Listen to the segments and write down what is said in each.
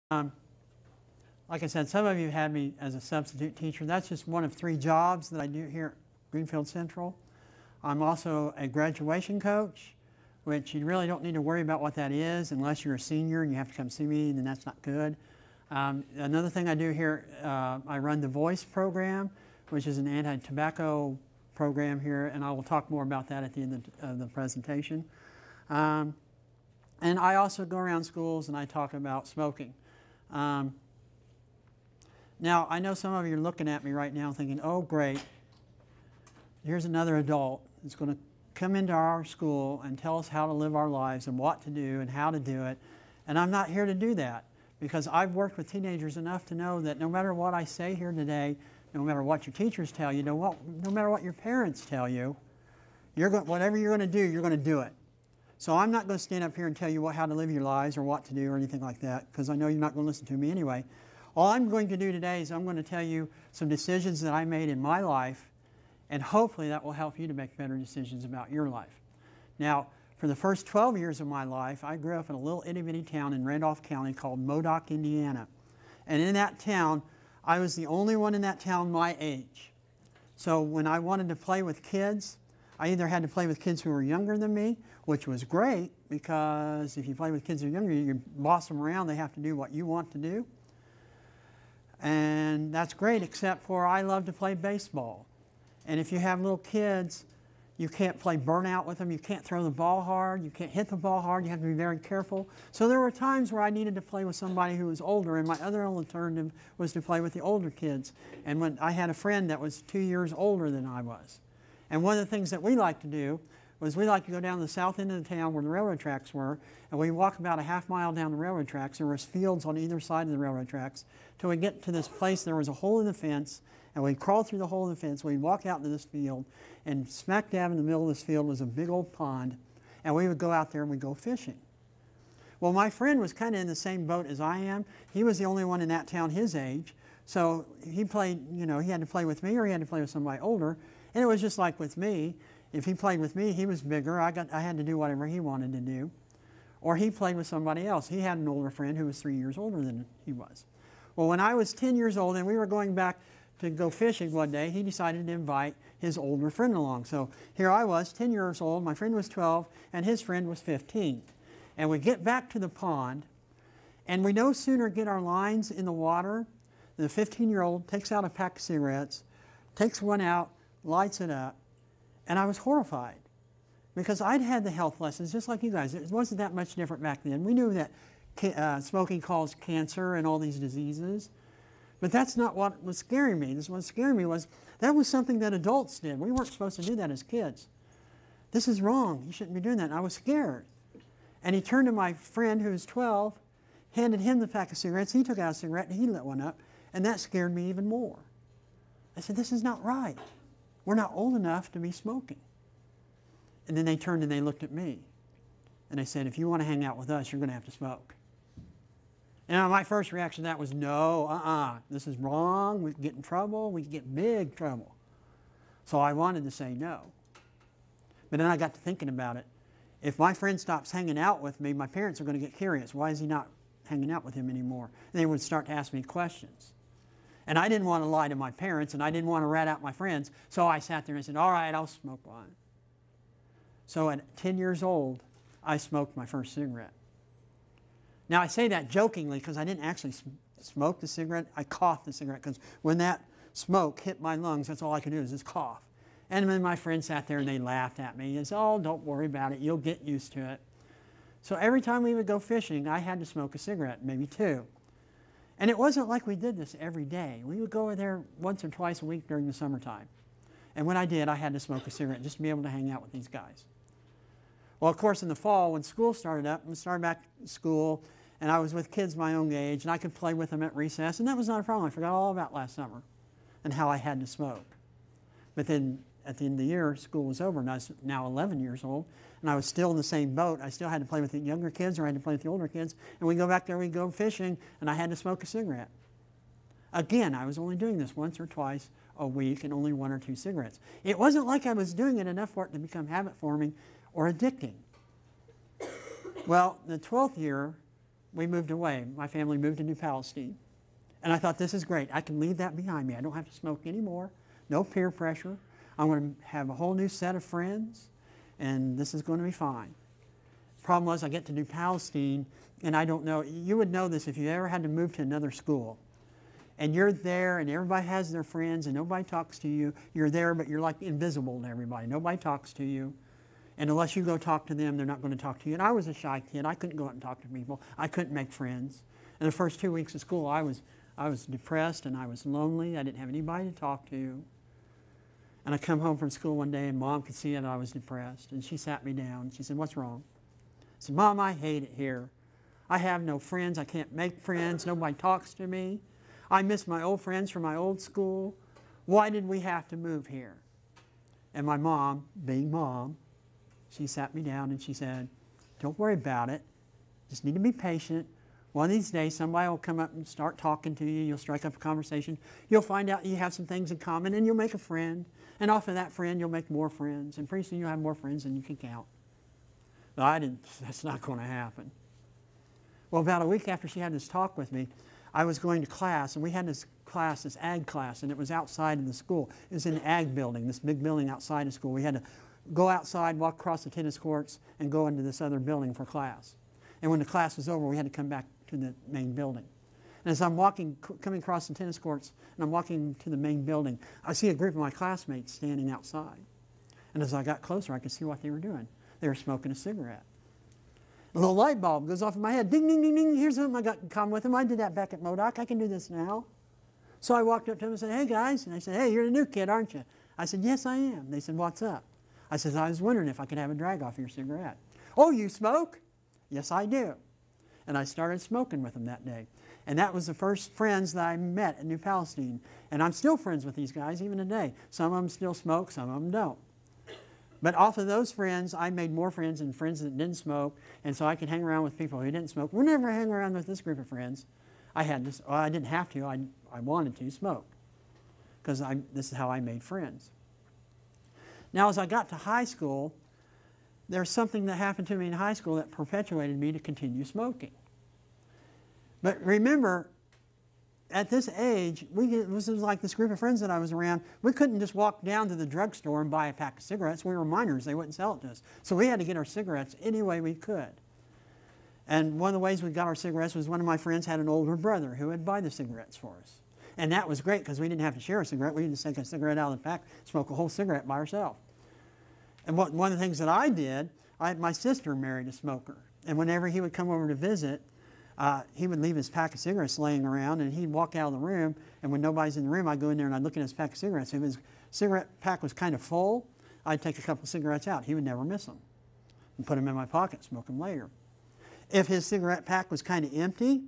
Um, like I said, some of you had me as a substitute teacher. That's just one of 3 jobs that I do here at Greenfield Central. I'm also a graduation coach, which you really don't need to worry about what that is unless you're a senior and you have to come see me, then that's not good. Another thing I do here, I run the VOICE program, which is an anti-tobacco program here, and I will talk more about that at the end of the presentation. And I also go around schools and I talk about smoking. Now, I know some of you are looking at me right now thinking, oh great, here's another adult that's going to come into our school and tell us how to live our lives and what to do and how to do it. And I'm not here to do that, because I've worked with teenagers enough to know that no matter what I say here today, no matter what your teachers tell you, no matter what your parents tell you, whatever you're going to do, you're going to do it. So I'm not going to stand up here and tell you how to live your lives or what to do or anything like that, because I know you're not going to listen to me anyway. All I'm going to do today is I'm going to tell you some decisions that I made in my life, and hopefully that will help you to make better decisions about your life. Now, for the first 12 years of my life, I grew up in a little itty-bitty town in Randolph County called Modoc, Indiana. And in that town, I was the only one in that town my age. So when I wanted to play with kids, I either had to play with kids who were younger than me, which was great, because if you play with kids who are younger, you boss them around, they have to do what you want to do. And that's great, except for I love to play baseball. And if you have little kids, you can't play burnout with them, you can't throw the ball hard, you can't hit the ball hard, you have to be very careful. So there were times where I needed to play with somebody who was older, and my other alternative was to play with the older kids. And when I had a friend that was 2 years older than I was. And one of the things that we liked to do was we liked to go down to the south end of the town where the railroad tracks were, and we walk about a half-mile down the railroad tracks. There was fields on either side of the railroad tracks till we get to this place. There was a hole in the fence, and we'd crawl through the hole in the fence. We'd walk out into this field, and smack dab in the middle of this field was a big old pond, and we would go out there and we'd go fishing. Well, my friend was kind of in the same boat as I am. He was the only one in that town his age, so he played, you know, he had to play with me or he had to play with somebody older. And it was just like with me. If he played with me, he was bigger. I had to do whatever he wanted to do. Or he played with somebody else. He had an older friend who was 3 years older than he was. Well, when I was 10 years old and we were going back to go fishing one day, he decided to invite his older friend along. So here I was, 10 years old, my friend was 12, and his friend was 15. And we get back to the pond, and we no sooner get our lines in the water than the 15-year-old takes out a pack of cigarettes, takes one out, lights it up, and I was horrified because I'd had the health lessons just like you guys. It wasn't that much different back then. We knew that smoking caused cancer and all these diseases, but that's not what was scaring me. What was scaring me was that was something that adults did. We weren't supposed to do that as kids. This is wrong. You shouldn't be doing that. And I was scared. And he turned to my friend who was 12, handed him the pack of cigarettes. He took out a cigarette and he lit one up, and that scared me even more. I said, this is not right. We're not old enough to be smoking. And then they turned and they looked at me. And they said, if you want to hang out with us, you're going to have to smoke. And my first reaction to that was, no, this is wrong. We could get in trouble. We could get in big trouble. So I wanted to say no. But then I got to thinking about it. If my friend stops hanging out with me, my parents are going to get curious. Why is he not hanging out with him anymore? And they would start to ask me questions. And I didn't want to lie to my parents, and I didn't want to rat out my friends, so I sat there and I said, all right, I'll smoke one. So at 10 years old, I smoked my first cigarette. Now, I say that jokingly because I didn't actually smoke the cigarette. I coughed the cigarette because when that smoke hit my lungs, that's all I could do is just cough. And then my friends sat there and they laughed at me and said, oh, don't worry about it. You'll get used to it. So every time we would go fishing, I had to smoke a cigarette, maybe 2. And it wasn't like we did this every day. We would go over there once or twice a week during the summertime. And when I did, I had to smoke a cigarette just to be able to hang out with these guys. Well, of course, in the fall, when school started up, we started back to school, and I was with kids my own age, and I could play with them at recess, and that was not a problem. I forgot all about last summer and how I had to smoke. But then at the end of the year, school was over, and I was now 11 years old, and I was still in the same boat. I still had to play with the younger kids, or I had to play with the older kids, and we'd go back there, we'd go fishing, and I had to smoke a cigarette. Again, I was only doing this once or twice a week, and only 1 or 2 cigarettes. It wasn't like I was doing it enough for it to become habit-forming or addicting. Well, the 12th year, we moved away. My family moved to New Palestine. And I thought, this is great. I can leave that behind me. I don't have to smoke anymore. No peer pressure. I'm going to have a whole new set of friends, and this is going to be fine. Problem was, I get to New Palestine, and I don't know, you would know this if you ever had to move to another school. And you're there, and everybody has their friends, and nobody talks to you. You're there, but you're like invisible to everybody. Nobody talks to you. And unless you go talk to them, they're not going to talk to you. And I was a shy kid. I couldn't go out and talk to people. I couldn't make friends. And the first 2 weeks of school, I was depressed, and I was lonely. I didn't have anybody to talk to. And I come home from school one day, and Mom could see that I was depressed. And she sat me down, and she said, "What's wrong?" I said, "Mom, I hate it here. I have no friends. I can't make friends. Nobody talks to me. I miss my old friends from my old school. Why did we have to move here?" And my mom, being mom, she sat me down and she said, "Don't worry about it. Just need to be patient. One of these days, somebody will come up and start talking to you. You'll strike up a conversation. You'll find out you have some things in common, and you'll make a friend. And off of that friend, you'll make more friends. And pretty soon, you'll have more friends than you can count." But I didn't. That's not going to happen. Well, about a week after she had this talk with me, I was going to class, and we had this class, this ag class, and it was outside of the school. It was in the ag building, this big building outside of school. We had to go outside, walk across the tennis courts, and go into this other building for class. And when the class was over, we had to come back to the main building. And as I'm coming across the tennis courts, and I'm walking to the main building, I see a group of my classmates standing outside. And as I got closer, I could see what they were doing. They were smoking a cigarette. A little light bulb goes off in my head. Ding, ding, ding, ding. Here's something I got in common with them. I did that back at Modoc. I can do this now. So I walked up to them and said, "Hey, guys." And they said, "Hey, you're the new kid, aren't you?" I said, "Yes, I am." They said, "What's up?" I said, "I was wondering if I could have a drag off your cigarette." "Oh, you smoke?" "Yes, I do." And I started smoking with them that day. And that was the first friends that I met in New Palestine. And I'm still friends with these guys even today. Some of them still smoke, some of them don't. But off of those friends, I made more friends and friends that didn't smoke. And so I could hang around with people who didn't smoke. We'll never hang around with this group of friends. I didn't have to. I wanted to smoke. Because this is how I made friends. Now, as I got to high school, there's something that happened to me in high school that perpetuated me to continue smoking. But remember, at this age, this was like this group of friends that I was around. We couldn't just walk down to the drugstore and buy a pack of cigarettes. We were minors. They wouldn't sell it to us. So we had to get our cigarettes any way we could. And one of the ways we got our cigarettes was one of my friends had an older brother who would buy the cigarettes for us. And that was great because we didn't have to share a cigarette. We could just take a cigarette out of the pack, smoke a whole cigarette by ourselves. And one of the things that I did, my sister married a smoker. And whenever he would come over to visit, he would leave his pack of cigarettes laying around, and he'd walk out of the room, and when nobody's in the room, I'd go in there and I'd look at his pack of cigarettes. If his cigarette pack was kind of full, I'd take a couple of cigarettes out. He would never miss them and put them in my pocket, smoke them later. If his cigarette pack was kind of empty,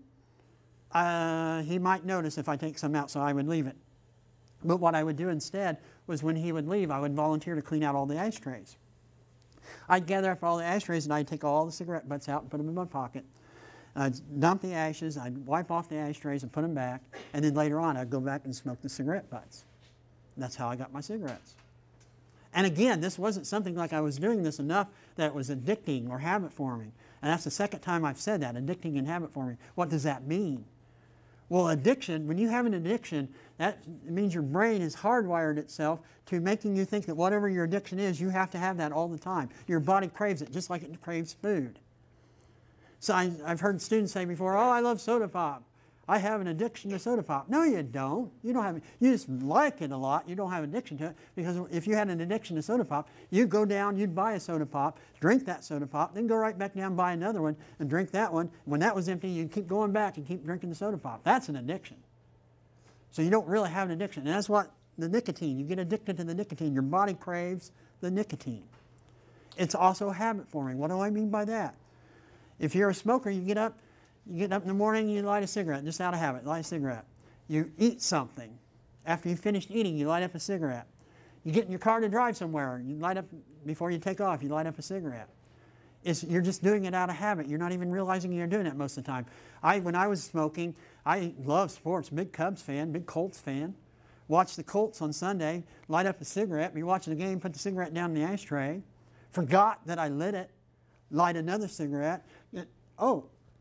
he might notice if I take some out, so I would leave it. But what I would do instead was when he would leave, I would volunteer to clean out all the ashtrays. I'd gather up all the ashtrays, and I'd take all the cigarette butts out and put them in my pocket. I'd dump the ashes, I'd wipe off the ashtrays and put them back, and then later on I'd go back and smoke the cigarette butts. That's how I got my cigarettes. And again, this wasn't something like I was doing this enough that it was addicting or habit forming. And that's the second time I've said that, addicting and habit forming. What does that mean? Well, addiction, when you have an addiction, that means your brain has hardwired itself to making you think that whatever your addiction is, you have to have that all the time. Your body craves it just like it craves food. So I've heard students say before, "Oh, I love soda pop. I have an addiction to soda pop." No, you don't. You don't have. You just like it a lot. You don't have an addiction to it, because if you had an addiction to soda pop, you'd go down, you'd buy a soda pop, drink that soda pop, then go right back down and buy another one and drink that one. When that was empty, you'd keep going back and keep drinking the soda pop. That's an addiction. So you don't really have an addiction. And that's what the nicotine, you get addicted to the nicotine. Your body craves the nicotine. It's also habit forming. What do I mean by that? If you're a smoker, you get up in the morning, you light a cigarette, just out of habit, light a cigarette. You eat something. After you've finished eating, you light up a cigarette. You get in your car to drive somewhere, you light up, before you take off, you light up a cigarette. You're just doing it out of habit. You're not even realizing you're doing it most of the time. When I was smoking, I love sports, big Cubs fan, big Colts fan. Watch the Colts on Sunday, light up a cigarette, be watching the game, put the cigarette down in the ashtray, forgot that I lit it, light another cigarette. Oh,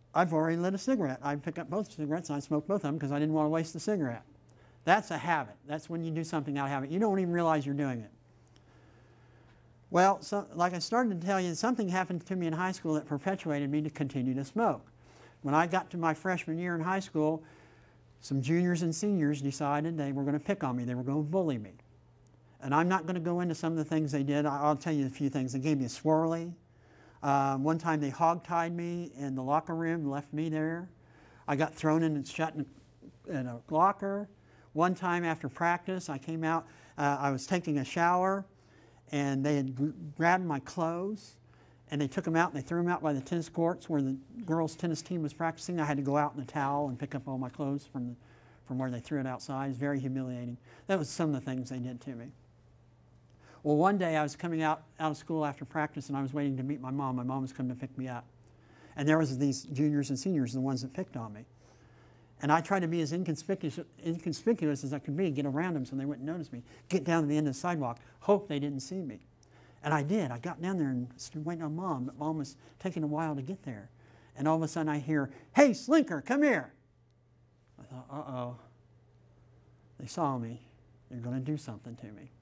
I've already lit a cigarette. I pick up both cigarettes and I smoke both of them because I didn't want to waste the cigarette. That's a habit. That's when you do something out of habit. You don't even realize you're doing it. Well, so, like I started to tell you, something happened to me in high school that perpetuated me to continue to smoke. When I got to my freshman year in high school, some juniors and seniors decided they were going to pick on me. They were going to bully me. And I'm not going to go into some of the things they did. I'll tell you a few things. They gave me a swirly. One time they hog-tied me in the locker room and left me there. I got thrown in and shut in a locker. One time after practice, I came out, I was taking a shower, and they had grabbed my clothes, and they took them out and they threw them out by the tennis courts where the girls' tennis team was practicing. I had to go out in a towel and pick up all my clothes from where they threw it outside. It was very humiliating. That was some of the things they did to me. Well, one day I was coming out of school after practice and I was waiting to meet my mom. My mom was coming to pick me up. And there was these juniors and seniors, the ones that picked on me. And I tried to be as inconspicuous as I could be, get around them so they wouldn't notice me, get down to the end of the sidewalk, hope they didn't see me. And I did. I got down there and stood waiting on Mom, but Mom was taking a while to get there. And all of a sudden I hear, "Hey, Slinker, come here." I thought, uh-oh. They saw me. They're going to do something to me.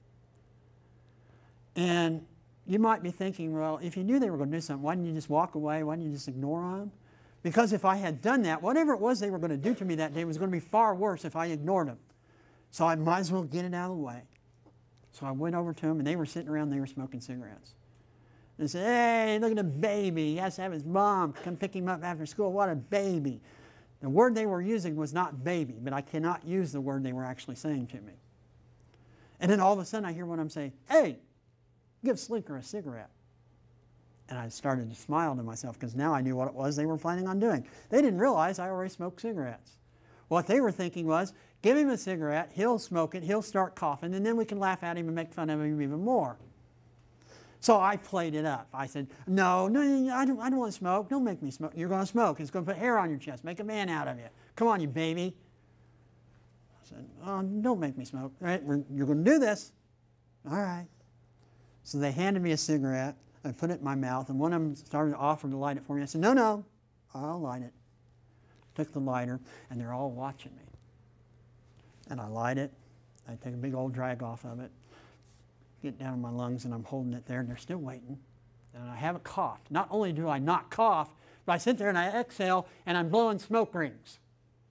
And you might be thinking, well, if you knew they were going to do something, why didn't you just walk away? Why didn't you just ignore them? Because if I had done that, whatever it was they were going to do to me that day was going to be far worse if I ignored them. So I might as well get it out of the way. So I went over to them, and they were sitting around, they were smoking cigarettes. And they said, "Hey, look at the baby. He has to have his mom come pick him up after school. What a baby." The word they were using was not baby, but I cannot use the word they were actually saying to me. And then all of a sudden I hear one of them say, "Hey, give Slinker a cigarette." And I started to smile to myself because now I knew what it was they were planning on doing. They didn't realize I already smoked cigarettes. What they were thinking was, give him a cigarette, he'll smoke it, he'll start coughing, and then we can laugh at him and make fun of him even more. So I played it up. I said, no, I don't want to smoke. Don't make me smoke. You're going to smoke. It's going to put hair on your chest. Make a man out of you. Come on, you baby. I said, oh, don't make me smoke. All right, you're going to do this. All right. So they handed me a cigarette. I put it in my mouth, and one of them started to offer to light it for me. I said, no, I'll light it. Took the lighter, and they're all watching me. And I light it. I take a big old drag off of it, get down in my lungs, and I'm holding it there, and they're still waiting. And I haven't coughed. Not only do I not cough, but I sit there and I exhale, and I'm blowing smoke rings.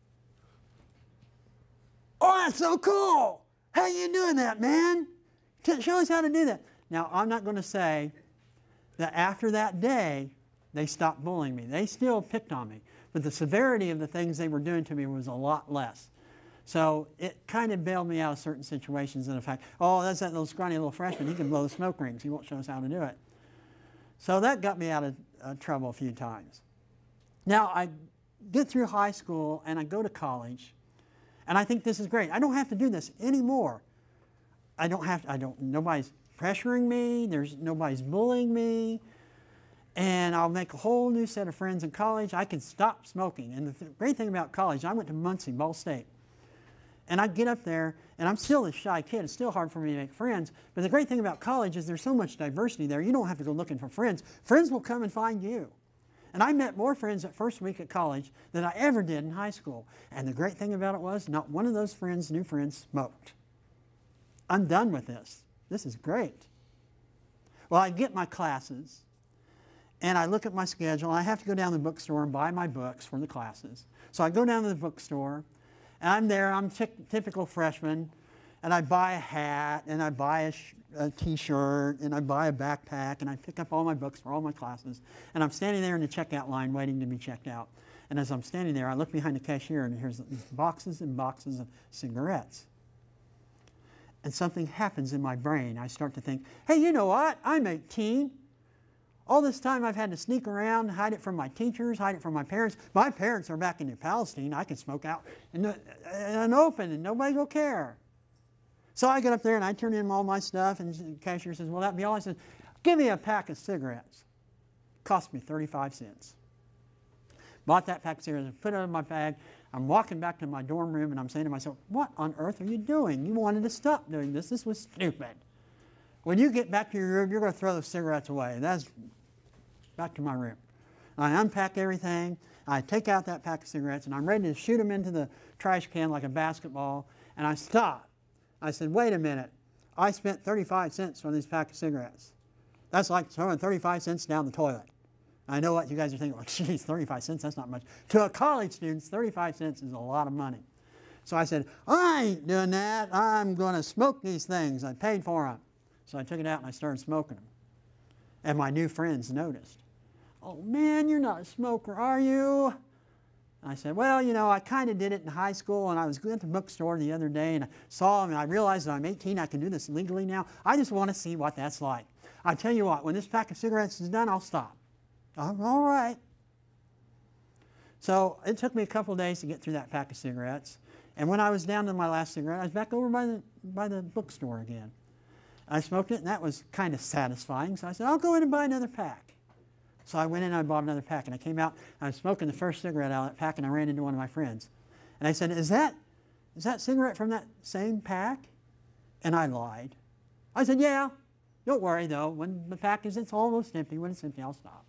Oh, that's so cool! How you doing that, man? Show us how to do that. Now, I'm not going to say that after that day, they stopped bullying me. They still picked on me. But the severity of the things they were doing to me was a lot less. So it kind of bailed me out of certain situations in the fact, oh, that's that little scrawny little freshman. He can blow the smoke rings. He won't show us how to do it. So that got me out of trouble a few times. Now, I get through high school and I go to college, and I think this is great. I don't have to do this anymore. Nobody's pressuring me, nobody's bullying me, and I'll make a whole new set of friends in college. I can stop smoking. And the great thing about college, I went to Muncie, Ball State, and I'd get up there, and I'm still a shy kid. It's still hard for me to make friends, but the great thing about college is there's so much diversity there, you don't have to go looking for friends. Friends will come and find you. And I met more friends that first week at college than I ever did in high school. And the great thing about it was not one of those new friends smoked. I'm done with this. This is great. Well, I get my classes, and I look at my schedule, and I have to go down to the bookstore and buy my books for the classes. So I go down to the bookstore, and I'm there, I'm a typical freshman, and I buy a hat, and I buy a t-shirt, and I buy a backpack, and I pick up all my books for all my classes, and I'm standing there in the checkout line waiting to be checked out. And as I'm standing there, I look behind the cashier, and here's these boxes and boxes of cigarettes. And something happens in my brain. I start to think, hey, you know what? I'm 18. All this time I've had to sneak around, hide it from my teachers, hide it from my parents. My parents are back in Palestine. I can smoke out in the open and nobody will care. So I get up there and I turn in all my stuff, and the cashier says, will that be all? I said, give me a pack of cigarettes. Cost me 35 cents. Bought that pack of cigarettes, put it in my bag. I'm walking back to my dorm room, and I'm saying to myself, what on earth are you doing? You wanted to stop doing this. This was stupid. When you get back to your room, you're going to throw those cigarettes away. That's back to my room. I unpack everything. I take out that pack of cigarettes, and I'm ready to shoot them into the trash can like a basketball, and I stop. I said, wait a minute. I spent 35 cents on this pack of cigarettes. That's like throwing 35 cents down the toilet. I know what you guys are thinking, like, geez, 35 cents, that's not much. To a college student, 35 cents is a lot of money. So I said, I ain't doing that. I'm going to smoke these things. I paid for them. So I took it out and I started smoking them. And my new friends noticed. Oh, man, you're not a smoker, are you? I said, well, you know, I kind of did it in high school, and I was at the bookstore the other day, and I saw them, and I realized that I'm 18, I can do this legally now. I just want to see what that's like. I tell you what, when this pack of cigarettes is done, I'll stop. All right. So it took me a couple of days to get through that pack of cigarettes, and when I was down to my last cigarette, I was back over by the bookstore again. I smoked it, and that was kind of satisfying, so I said, I'll go in and buy another pack. So I went in and I bought another pack, and I came out, I was smoking the first cigarette out of that pack, and I ran into one of my friends. And I said, is that cigarette from that same pack? And I lied. I said, yeah, don't worry though, when the pack is, it's almost empty. When it's empty, I'll stop.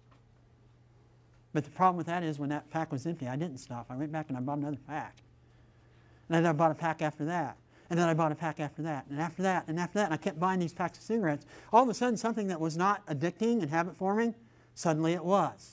But the problem with that is when that pack was empty, I didn't stop. I went back and I bought another pack. And then I bought a pack after that. And then I bought a pack after that, and after that, and after that, and I kept buying these packs of cigarettes. All of a sudden, something that was not addicting and habit-forming, suddenly it was.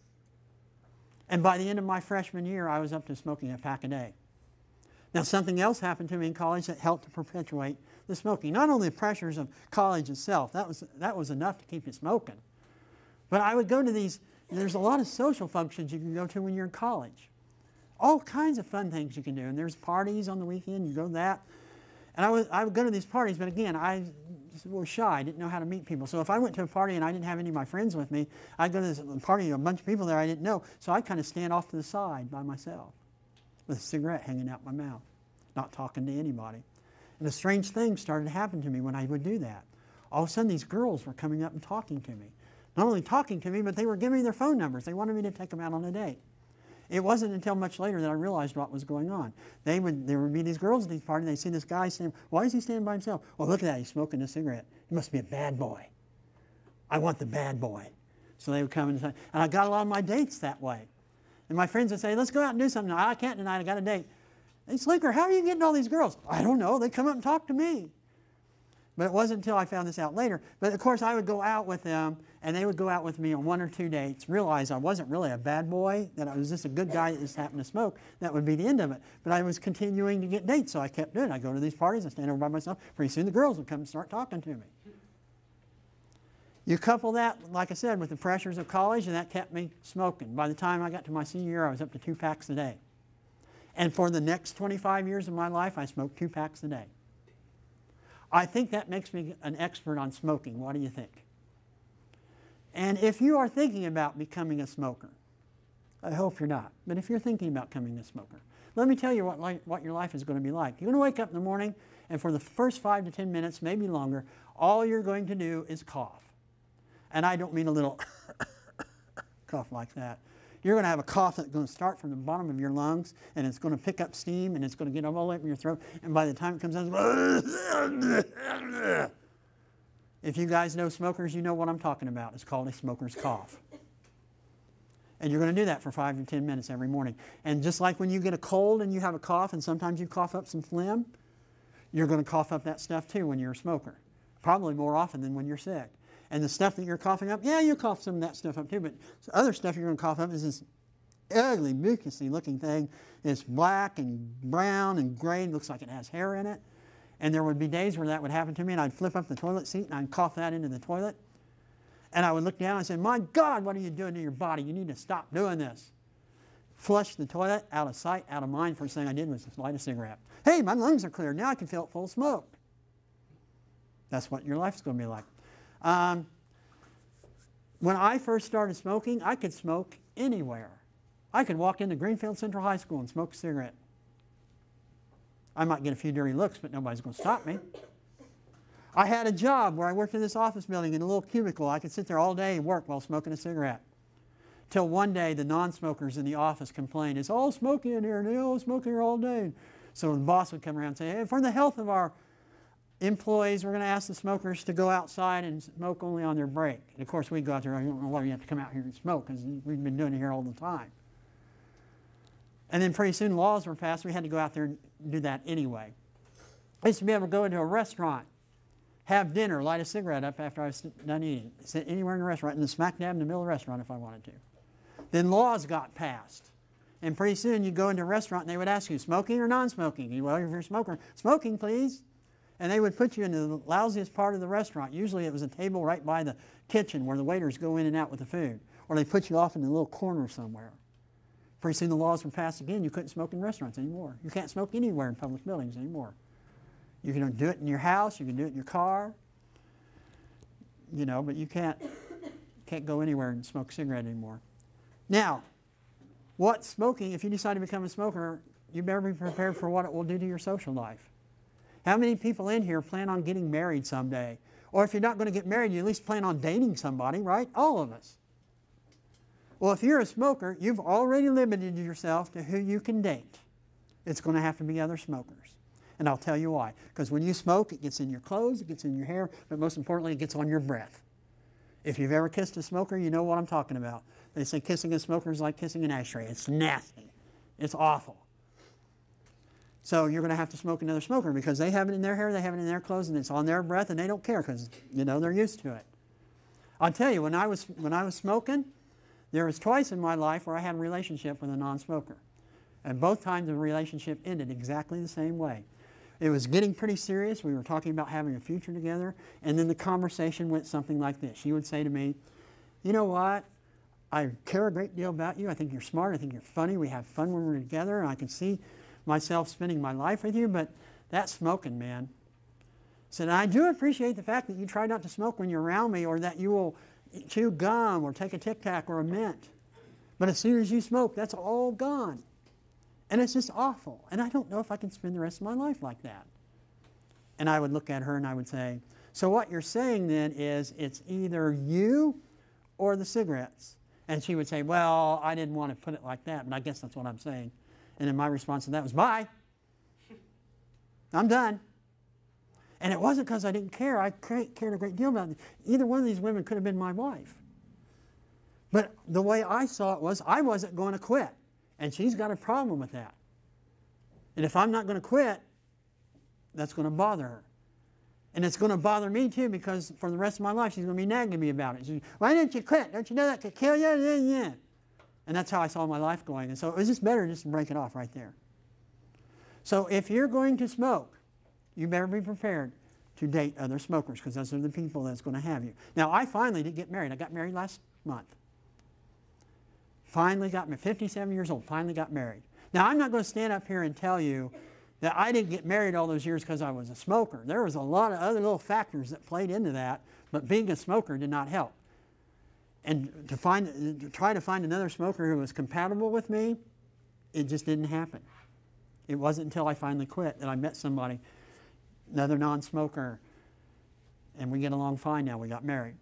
And by the end of my freshman year, I was up to smoking a pack a day. Now, something else happened to me in college that helped to perpetuate the smoking. Not only the pressures of college itself, that was enough to keep you smoking. But I would go to these, there's a lot of social functions you can go to when you're in college. All kinds of fun things you can do. And there's parties on the weekend, you go to that. And I would go to these parties, but again, I was shy. I didn't know how to meet people. So if I went to a party and I didn't have any of my friends with me, I'd go to this party, a bunch of people there I didn't know. So I'd kind of stand off to the side by myself with a cigarette hanging out my mouth, not talking to anybody. And a strange thing started to happen to me when I would do that. All of a sudden, these girls were coming up and talking to me. Not only talking to me, but they were giving me their phone numbers. They wanted me to take them out on a date. It wasn't until much later that I realized what was going on. There would be these girls at these parties, and they'd see this guy saying, why is he standing by himself? Well, look at that, he's smoking a cigarette. He must be a bad boy. I want the bad boy. So they would come and say, and I got a lot of my dates that way. And my friends would say, let's go out and do something. I can't tonight, I got a date. Hey, Slinker, how are you getting all these girls? I don't know, they come up and talk to me. But it wasn't until I found this out later. But of course, I would go out with them, and they would go out with me on 1 or 2 dates, realize I wasn't really a bad boy, that I was just a good guy that just happened to smoke. That would be the end of it. But I was continuing to get dates, so I kept doing it. I'd go to these parties, I'd stand over by myself. Pretty soon the girls would come and start talking to me. You couple that, like I said, with the pressures of college, and that kept me smoking. By the time I got to my senior year, I was up to 2 packs a day. And for the next 25 years of my life, I smoked 2 packs a day. I think that makes me an expert on smoking. What do you think? And if you are thinking about becoming a smoker, I hope you're not, but if you're thinking about becoming a smoker, let me tell you what your life is going to be like. You're going to wake up in the morning, and for the first 5 to 10 minutes, maybe longer, all you're going to do is cough. And I don't mean a little cough like that. You're going to have a cough that's going to start from the bottom of your lungs, and it's going to pick up steam, and it's going to get all the way up in your throat, and by the time it comes out, if you guys know smokers, you know what I'm talking about. It's called a smoker's cough. And you're going to do that for 5 to 10 minutes every morning. And just like when you get a cold and you have a cough, and sometimes you cough up some phlegm, you're going to cough up that stuff too when you're a smoker. Probably more often than when you're sick. And the stuff that you're coughing up, yeah, you cough some of that stuff up too, but other stuff you're going to cough up is this ugly, mucusy looking thing. It's black and brown and gray, and looks like it has hair in it. And there would be days where that would happen to me, and I'd flip up the toilet seat and I'd cough that into the toilet. And I would look down and say, my God, what are you doing to your body? You need to stop doing this. Flush the toilet, out of sight, out of mind. First thing I did was light a cigarette. Hey, my lungs are clear. Now I can feel it full of smoke. That's what your life's going to be like. When I first started smoking, I could smoke anywhere. I could walk into Greenfield-Central High School and smoke a cigarette. I might get a few dirty looks, but nobody's going to stop me. I had a job where I worked in this office building in a little cubicle. I could sit there all day and work while smoking a cigarette. Till one day, the non-smokers in the office complained, it's all smoky in here, and they all smoke here all day. So the boss would come around and say, hey, for the health of our employees, we're going to ask the smokers to go outside and smoke only on their break. And of course, we'd go out there, I don't know why you have to come out here and smoke, because we've been doing it here all the time. And then pretty soon laws were passed. We had to go out there and do that anyway. I used to be able to go into a restaurant, have dinner, light a cigarette up after I was done eating, sit anywhere in the restaurant, and then smack dab in the middle of the restaurant if I wanted to. Then laws got passed. And pretty soon you'd go into a restaurant and they would ask you, smoking or non-smoking? Well, if you're a smoker, smoking please. And they would put you in the lousiest part of the restaurant. Usually it was a table right by the kitchen where the waiters go in and out with the food. Or they put you off in a little corner somewhere. Pretty soon the laws were passed again. You couldn't smoke in restaurants anymore. You can't smoke anywhere in public buildings anymore. You can do it in your house. You can do it in your car. You know, but you can't go anywhere and smoke a cigarette anymore. Now, what smoking, if you decide to become a smoker, you better be prepared for what it will do to your social life. How many people in here plan on getting married someday? Or if you're not going to get married, you at least plan on dating somebody, right? All of us. Well, if you're a smoker, you've already limited yourself to who you can date. It's going to have to be other smokers. And I'll tell you why. Because when you smoke, it gets in your clothes, it gets in your hair, but most importantly, it gets on your breath. If you've ever kissed a smoker, you know what I'm talking about. They say kissing a smoker is like kissing an ashtray. It's nasty. It's awful. So you're going to have to smoke another smoker because they have it in their hair, they have it in their clothes, and it's on their breath, and they don't care because, you know, they're used to it. I'll tell you, when I was smoking, there was twice in my life where I had a relationship with a non-smoker. And both times the relationship ended exactly the same way. It was getting pretty serious. We were talking about having a future together, and then the conversation went something like this. She would say to me, you know what? I care a great deal about you. I think you're smart. I think you're funny. We have fun when we're together, and I can see myself spending my life with you, but that's smoking, man. I said, I do appreciate the fact that you try not to smoke when you're around me, or that you will chew gum or take a Tic Tac or a mint. But as soon as you smoke, that's all gone. And it's just awful. And I don't know if I can spend the rest of my life like that. And I would look at her and I would say, so what you're saying then is it's either you or the cigarettes. And she would say, well, I didn't want to put it like that, but I guess that's what I'm saying. And then my response to that was, bye. I'm done. And it wasn't because I didn't care. I cared a great deal about it. Either one of these women could have been my wife. But the way I saw it was I wasn't going to quit. And she's got a problem with that. And if I'm not going to quit, that's going to bother her. And it's going to bother me too, because for the rest of my life she's going to be nagging me about it. She's, why didn't you quit? Don't you know that could kill you? Yeah. And that's how I saw my life going. And so it was just better just to break it off right there. So if you're going to smoke, you better be prepared to date other smokers, because those are the people that's going to have you. Now, I finally did get married. I got married last month. Finally got married, 57 years old, finally got married. Now, I'm not going to stand up here and tell you that I didn't get married all those years because I was a smoker. There was a lot of other little factors that played into that, but being a smoker did not help. And to try to find another smoker who was compatible with me, it just didn't happen. It wasn't until I finally quit that I met somebody, another non-smoker, and we get along fine now. We got married.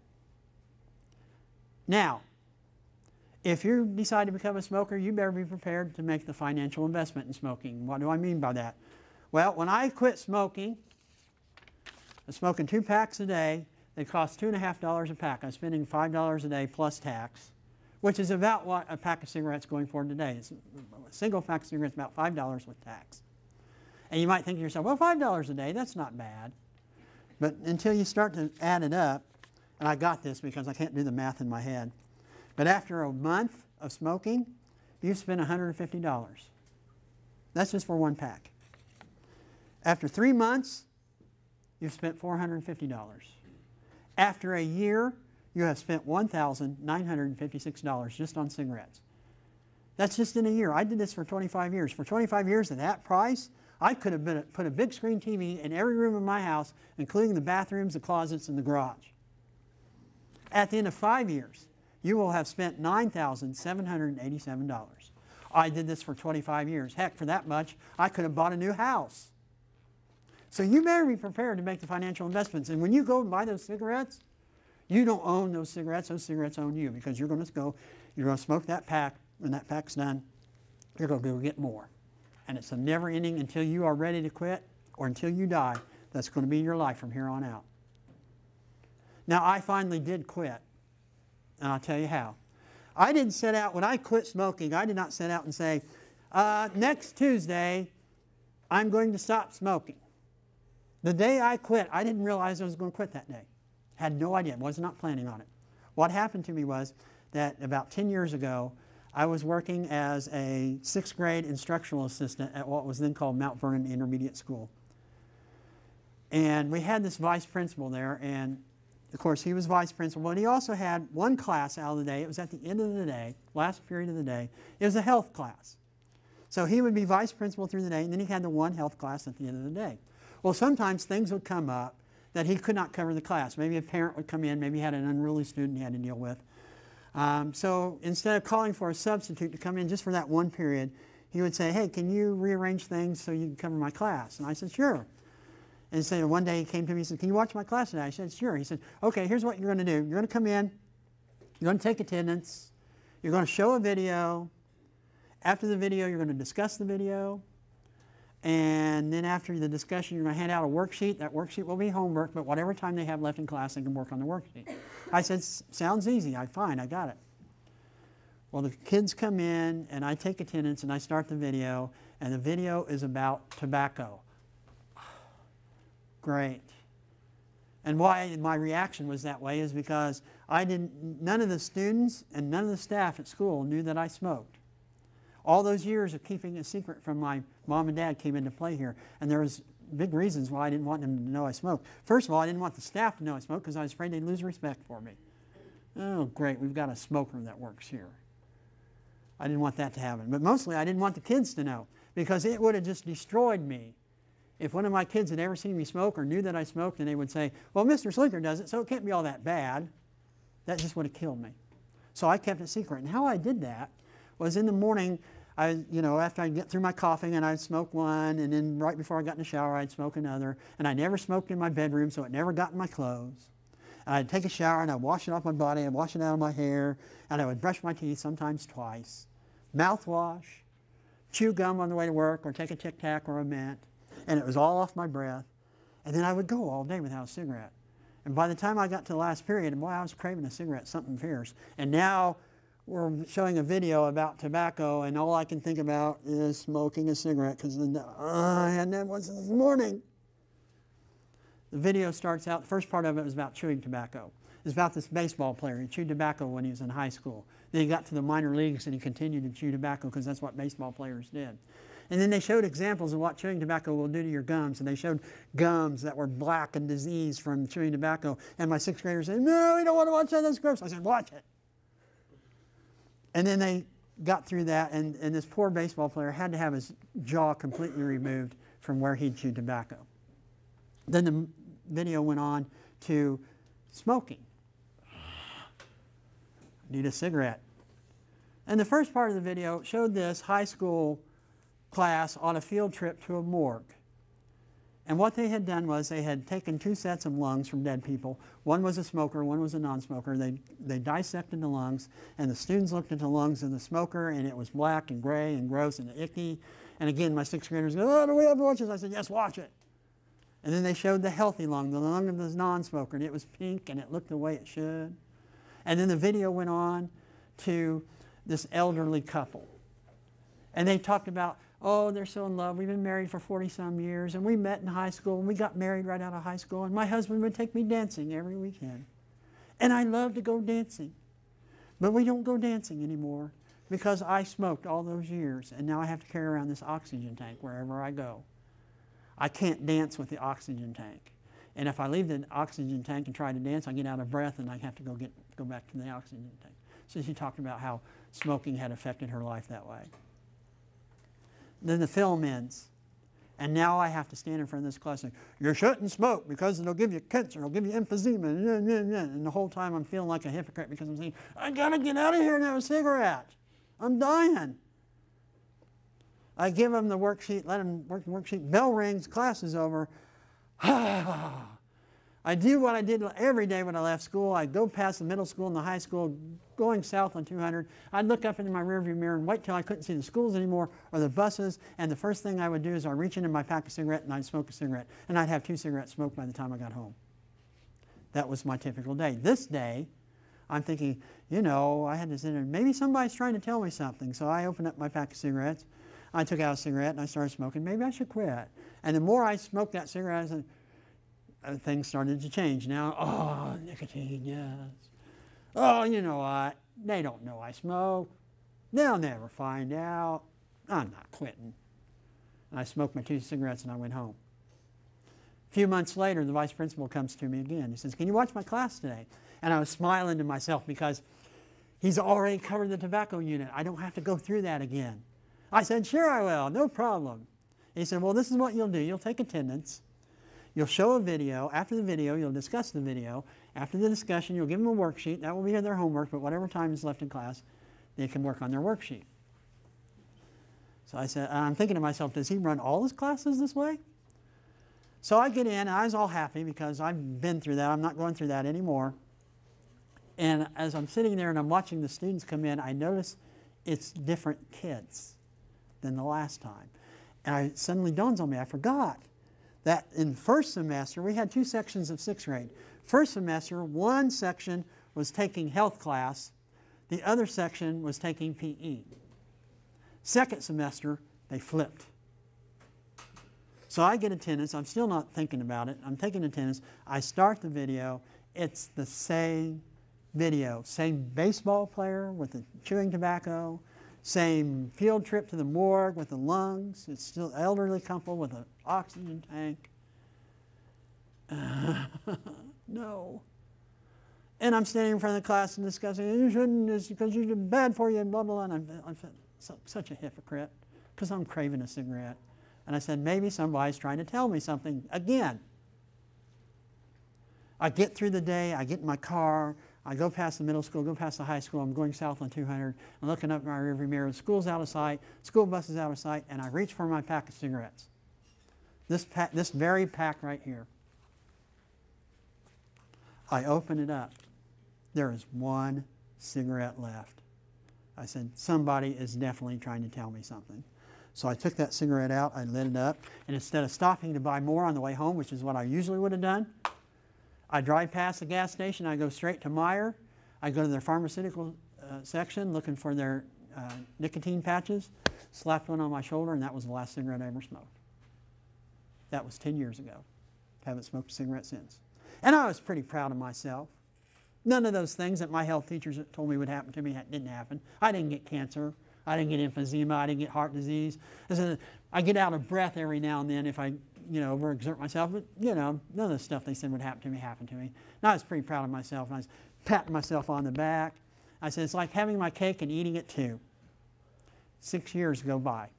Now, if you decide to become a smoker, you better be prepared to make the financial investment in smoking. What do I mean by that? Well, when I quit smoking, I was smoking 2 packs a day. They cost $2.50 a pack. I'm spending $5 a day plus tax, which is about what a pack of cigarettes going for today. It's a single pack of cigarettes about $5 with tax. And you might think to yourself, well, $5 a day, that's not bad. But until you start to add it up, and I got this because I can't do the math in my head, but after a month of smoking, you've spent $150. That's just for 1 pack. After 3 months, you've spent $450. After a year, you have spent $1,956 just on cigarettes. That's just in a year. I did this for 25 years. For 25 years at that price, I could have put a big screen TV in every room of my house, including the bathrooms, the closets, and the garage. At the end of 5 years, you will have spent $9,787. I did this for 25 years. Heck, for that much, I could have bought a new house. So you better be prepared to make the financial investments. And when you go and buy those cigarettes, you don't own those cigarettes own you, because you're going to smoke that pack. When that pack's done, you're going to go get more. And it's a never ending until you are ready to quit or until you die. That's going to be your life from here on out. Now, I finally did quit. And I'll tell you how. I didn't set out, when I quit smoking, I did not set out and say, Next Tuesday, I'm going to stop smoking. The day I quit, I didn't realize I was going to quit that day. Had no idea, was not planning on it. What happened to me was that about 10 years ago, I was working as a 6th grade instructional assistant at what was then called Mount Vernon Intermediate School. And we had this vice principal there, and of course he was vice principal, but he also had one class out of the day. It was at the end of the day, last period of the day. It was a health class. So he would be vice principal through the day, and then he had the one health class at the end of the day. Well, sometimes things would come up that he could not cover the class. Maybe a parent would come in, maybe he had an unruly student he had to deal with. So instead of calling for a substitute to come in just for that one period, he would say, hey, can you rearrange things so you can cover my class? And I said, sure. And so one day he came to me and said, can you watch my class today? I said, sure. He said, okay, here's what you're going to do. You're going to come in, you're going to take attendance, you're going to show a video. After the video, you're going to discuss the video. And then after the discussion, you're going to hand out a worksheet. That worksheet will be homework, but whatever time they have left in class, they can work on the worksheet. I said, sounds easy. Fine, I got it. Well, the kids come in, and I take attendance, and I start the video, and the video is about tobacco. Great. And why my reaction was that way is because none of the students and none of the staff at school knew that I smoked. All those years of keeping a secret from my mom and dad came into play here. And there was big reasons why I didn't want them to know I smoked. First of all, I didn't want the staff to know I smoked because I was afraid they'd lose respect for me. Oh, great, we've got a smoker that works here. I didn't want that to happen. But mostly I didn't want the kids to know because it would have just destroyed me. If one of my kids had ever seen me smoke or knew that I smoked, and they would say, well, Mr. Slinker does it, so it can't be all that bad. That just would have killed me. So I kept it secret. And how I did that was in the morning, after I'd get through my coughing, and I'd smoke one, and then right before I got in the shower, I'd smoke another. And I never smoked in my bedroom, so it never got in my clothes. And I'd take a shower, and I'd wash it off my body, I'd wash it out of my hair, and I would brush my teeth, sometimes twice. Mouthwash, chew gum on the way to work, or take a Tic Tac or a mint. And it was all off my breath. And then I would go all day without a cigarette. And by the time I got to the last period, boy, I was craving a cigarette, something fierce. And now we're showing a video about tobacco, and all I can think about is smoking a cigarette because I had that once this morning. The video starts out, the first part of it was about chewing tobacco. It's about this baseball player. He chewed tobacco when he was in high school. Then he got to the minor leagues and he continued to chew tobacco because that's what baseball players did. And then they showed examples of what chewing tobacco will do to your gums. And they showed gums that were black and diseased from chewing tobacco. And my 6th graders said, no, we don't want to watch that, that's gross. I said, watch it. And then they got through that, and this poor baseball player had to have his jaw completely removed from where he'd chewed tobacco. Then the video went on to smoking. Need a cigarette. And the first part of the video showed this high school class on a field trip to a morgue. And what they had done was they had taken 2 sets of lungs from dead people. One was a smoker, one was a non-smoker. They dissected the lungs, and the students looked at the lungs of the smoker, and it was black and gray and gross and icky. And again, my 6th graders go, oh, do we have to watch this? I said, yes, watch it. And then they showed the healthy lung, the lung of the non-smoker, and it was pink, and it looked the way it should. And then the video went on to this elderly couple. And they talked about, oh, they're so in love. We've been married for 40-some years, and we met in high school, and we got married right out of high school, and my husband would take me dancing every weekend. And I love to go dancing. But we don't go dancing anymore because I smoked all those years, and now I have to carry around this oxygen tank wherever I go. I can't dance with the oxygen tank. And if I leave the oxygen tank and try to dance, I get out of breath, and I have to go back to the oxygen tank. So she talked about how smoking had affected her life that way. Then the film ends. And now I have to stand in front of this class and say, you shouldn't smoke because it'll give you cancer, it'll give you emphysema. And the whole time I'm feeling like a hypocrite because I'm saying, I gotta get out of here and have a cigarette. I'm dying. I give them the worksheet, let them work the worksheet, bell rings, class is over. I do what I did every day when I left school. I'd go past the middle school and the high school, going south on 200. I'd look up into my rearview mirror and wait till I couldn't see the schools anymore or the buses. And the first thing I would do is I'd reach into my pack of cigarettes and I'd smoke a cigarette. And I'd have 2 cigarettes smoked by the time I got home. That was my typical day. This day, I'm thinking, I had to sit there. Maybe somebody's trying to tell me something. So I open up my pack of cigarettes. I took out a cigarette and I started smoking. Maybe I should quit. And the more I smoked that cigarette, I said, things started to change. Now, oh, nicotine, yes. Oh, you know what? They don't know I smoke. They'll never find out. I'm not quitting. And I smoked my 2 cigarettes and I went home. A few months later, the vice principal comes to me again. He says, can you watch my class today? And I was smiling to myself because he's already covered the tobacco unit. I don't have to go through that again. I said, sure I will, no problem. He said, well, this is what you'll do. You'll take attendance. You'll show a video. After the video, you'll discuss the video. After the discussion, you'll give them a worksheet. That will be their homework, but whatever time is left in class, they can work on their worksheet. So I said, I'm thinking to myself, does he run all his classes this way? So I get in, and I was all happy because I've been through that. I'm not going through that anymore. And as I'm sitting there and I'm watching the students come in, I notice it's different kids than the last time. And it suddenly dawns on me, I forgot that in first semester, we had 2 sections of 6th grade. First semester, one section was taking health class, the other section was taking PE. Second semester, they flipped. So I get attendance. I'm still not thinking about it. I'm taking attendance. I start the video. It's the same video. Same baseball player with the chewing tobacco. Same field trip to the morgue with the lungs. It's still elderly couple with an oxygen tank. No. And I'm standing in front of the class and discussing, you shouldn't, it's because you're bad for you, and blah, blah, blah. And I'm such a hypocrite because I'm craving a cigarette. And I said, maybe somebody's trying to tell me something again. I get through the day, I get in my car, I go past the middle school, go past the high school, I'm going south on 200, I'm looking up my rearview mirror, the school's out of sight, school bus is out of sight, and I reach for my pack of cigarettes. This very pack right here. I open it up. There is 1 cigarette left. I said, somebody is definitely trying to tell me something. So I took that cigarette out, I lit it up, and instead of stopping to buy more on the way home, which is what I usually would have done, I drive past the gas station, I go straight to Meijer, I go to their pharmaceutical section looking for their nicotine patches, slapped one on my shoulder, and that was the last cigarette I ever smoked. That was 10 years ago. Haven't smoked a cigarette since. And I was pretty proud of myself. None of those things that my health teachers told me would happen to me didn't happen. I didn't get cancer. I didn't get emphysema. I didn't get heart disease. I get out of breath every now and then if I, overexert myself. But, none of the stuff they said would happen to me happened to me. And I was pretty proud of myself. And I was patting myself on the back. I said, it's like having my cake and eating it too. 6 years go by.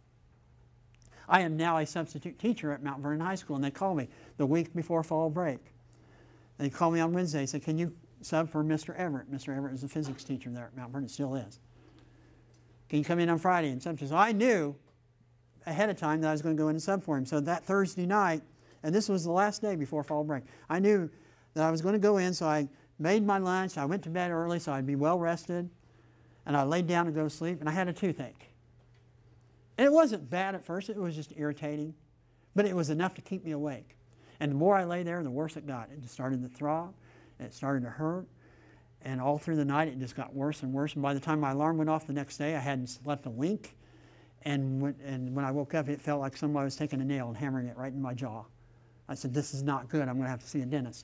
I am now a substitute teacher at Mount Vernon High School, and they call me the week before fall break. They call me on Wednesday and say, can you sub for Mr. Everett? Mr. Everett is a physics teacher there at Mount Vernon, still is. Can you come in on Friday and sub? So I knew ahead of time that I was going to go in and sub for him. So that Thursday night, and this was the last day before fall break, I knew that I was going to go in, so I made my lunch. I went to bed early so I'd be well rested, and I laid down to go to sleep, and I had a toothache. And it wasn't bad at first. It was just irritating, but it was enough to keep me awake. And the more I lay there, the worse it got. It just started to throb, and it started to hurt. And all through the night, it just got worse and worse. And by the time my alarm went off the next day, I hadn't slept a wink. And when I woke up, it felt like somebody was taking a nail and hammering it right in my jaw. I said, this is not good. I'm going to have to see a dentist.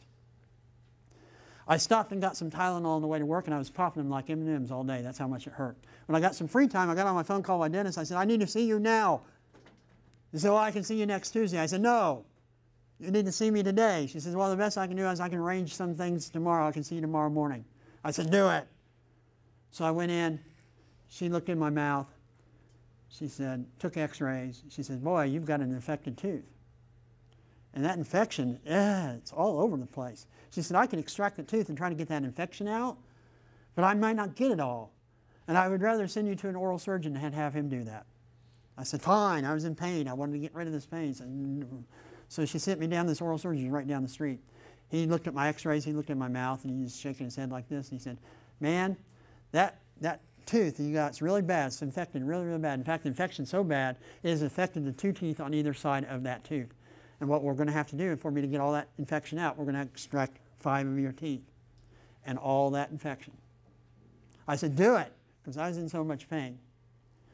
I stopped and got some Tylenol on the way to work, and I was popping them like M&Ms all day. That's how much it hurt. When I got some free time, I got on my phone, called my dentist. I said, I need to see you now. He said, well, I can see you next Tuesday. I said, no. You need to see me today. She says, well, the best I can do is I can arrange some things tomorrow. I can see you tomorrow morning. I said, do it. So I went in. She looked in my mouth. She said, took x-rays. She said, boy, you've got an infected tooth. And that infection, it's all over the place. She said, I can extract the tooth and try to get that infection out, but I might not get it all. And I would rather send you to an oral surgeon and have him do that. I said, fine. I was in pain. I wanted to get rid of this pain. So she sent me down this oral surgeon right down the street. He looked at my x-rays, he looked at my mouth, and he was shaking his head like this. And he said, man, that tooth you got, it's really bad. It's infected really, really bad. In fact, the infection's so bad, it has affected the 2 teeth on either side of that tooth. And what we're going to have to do for me to get all that infection out, we're going to extract 5 of your teeth and all that infection. I said, do it, because I was in so much pain.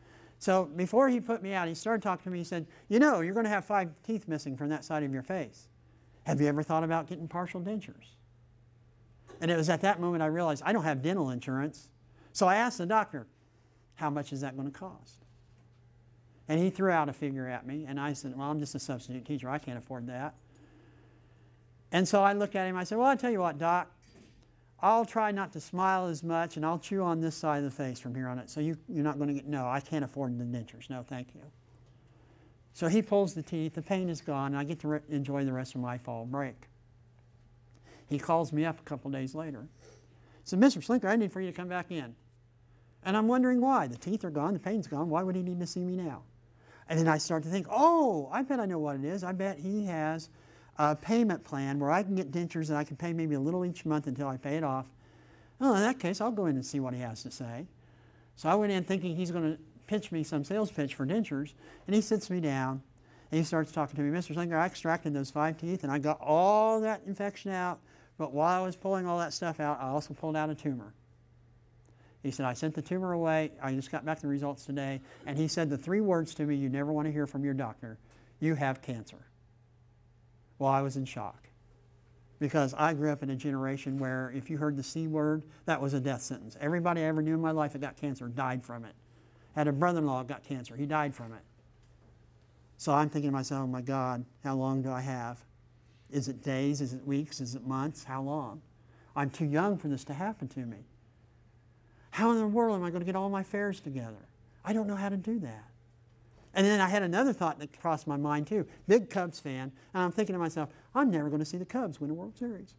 So before he put me out, he started talking to me. He said, you know, you're going to have 5 teeth missing from that side of your face. Have you ever thought about getting partial dentures? And it was at that moment I realized I don't have dental insurance. So I asked the doctor, how much is that going to cost? And he threw out a figure at me, and I said, well, I'm just a substitute teacher. I can't afford that. And so I looked at him. I said, well, I'll tell you what, Doc. I'll try not to smile as much, and I'll chew on this side of the face from here on out. So you're not going to get, no, I can't afford the dentures. No, thank you. So he pulls the teeth. The pain is gone, and I get to enjoy the rest of my fall break. He calls me up a couple days later. He said, Mr. Slinker, I need for you to come back in. And I'm wondering why. The teeth are gone. The pain's gone. Why would he need to see me now? And then I start to think, oh, I bet I know what it is. I bet he has a payment plan where I can get dentures and I can pay maybe a little each month until I pay it off. Well, in that case, I'll go in and see what he has to say. So I went in thinking he's going to pitch me some sales pitch for dentures, and he sits me down, and he starts talking to me. Mr. Slinker, I extracted those 5 teeth, and I got all that infection out, but while I was pulling all that stuff out, I also pulled out a tumor. He said, I sent the tumor away. I just got back the results today, and he said the 3 words to me you never want to hear from your doctor: you have cancer. Well, I was in shock, because I grew up in a generation where if you heard the C word, that was a death sentence. Everybody I ever knew in my life that got cancer died from it. I had a brother-in-law that got cancer. He died from it. So I'm thinking to myself, oh my God, how long do I have? Is it days? Is it weeks? Is it months? How long? I'm too young for this to happen to me. How in the world am I going to get all my affairs together? I don't know how to do that. And then I had another thought that crossed my mind too. Big Cubs fan, and I'm thinking to myself, I'm never going to see the Cubs win a World Series.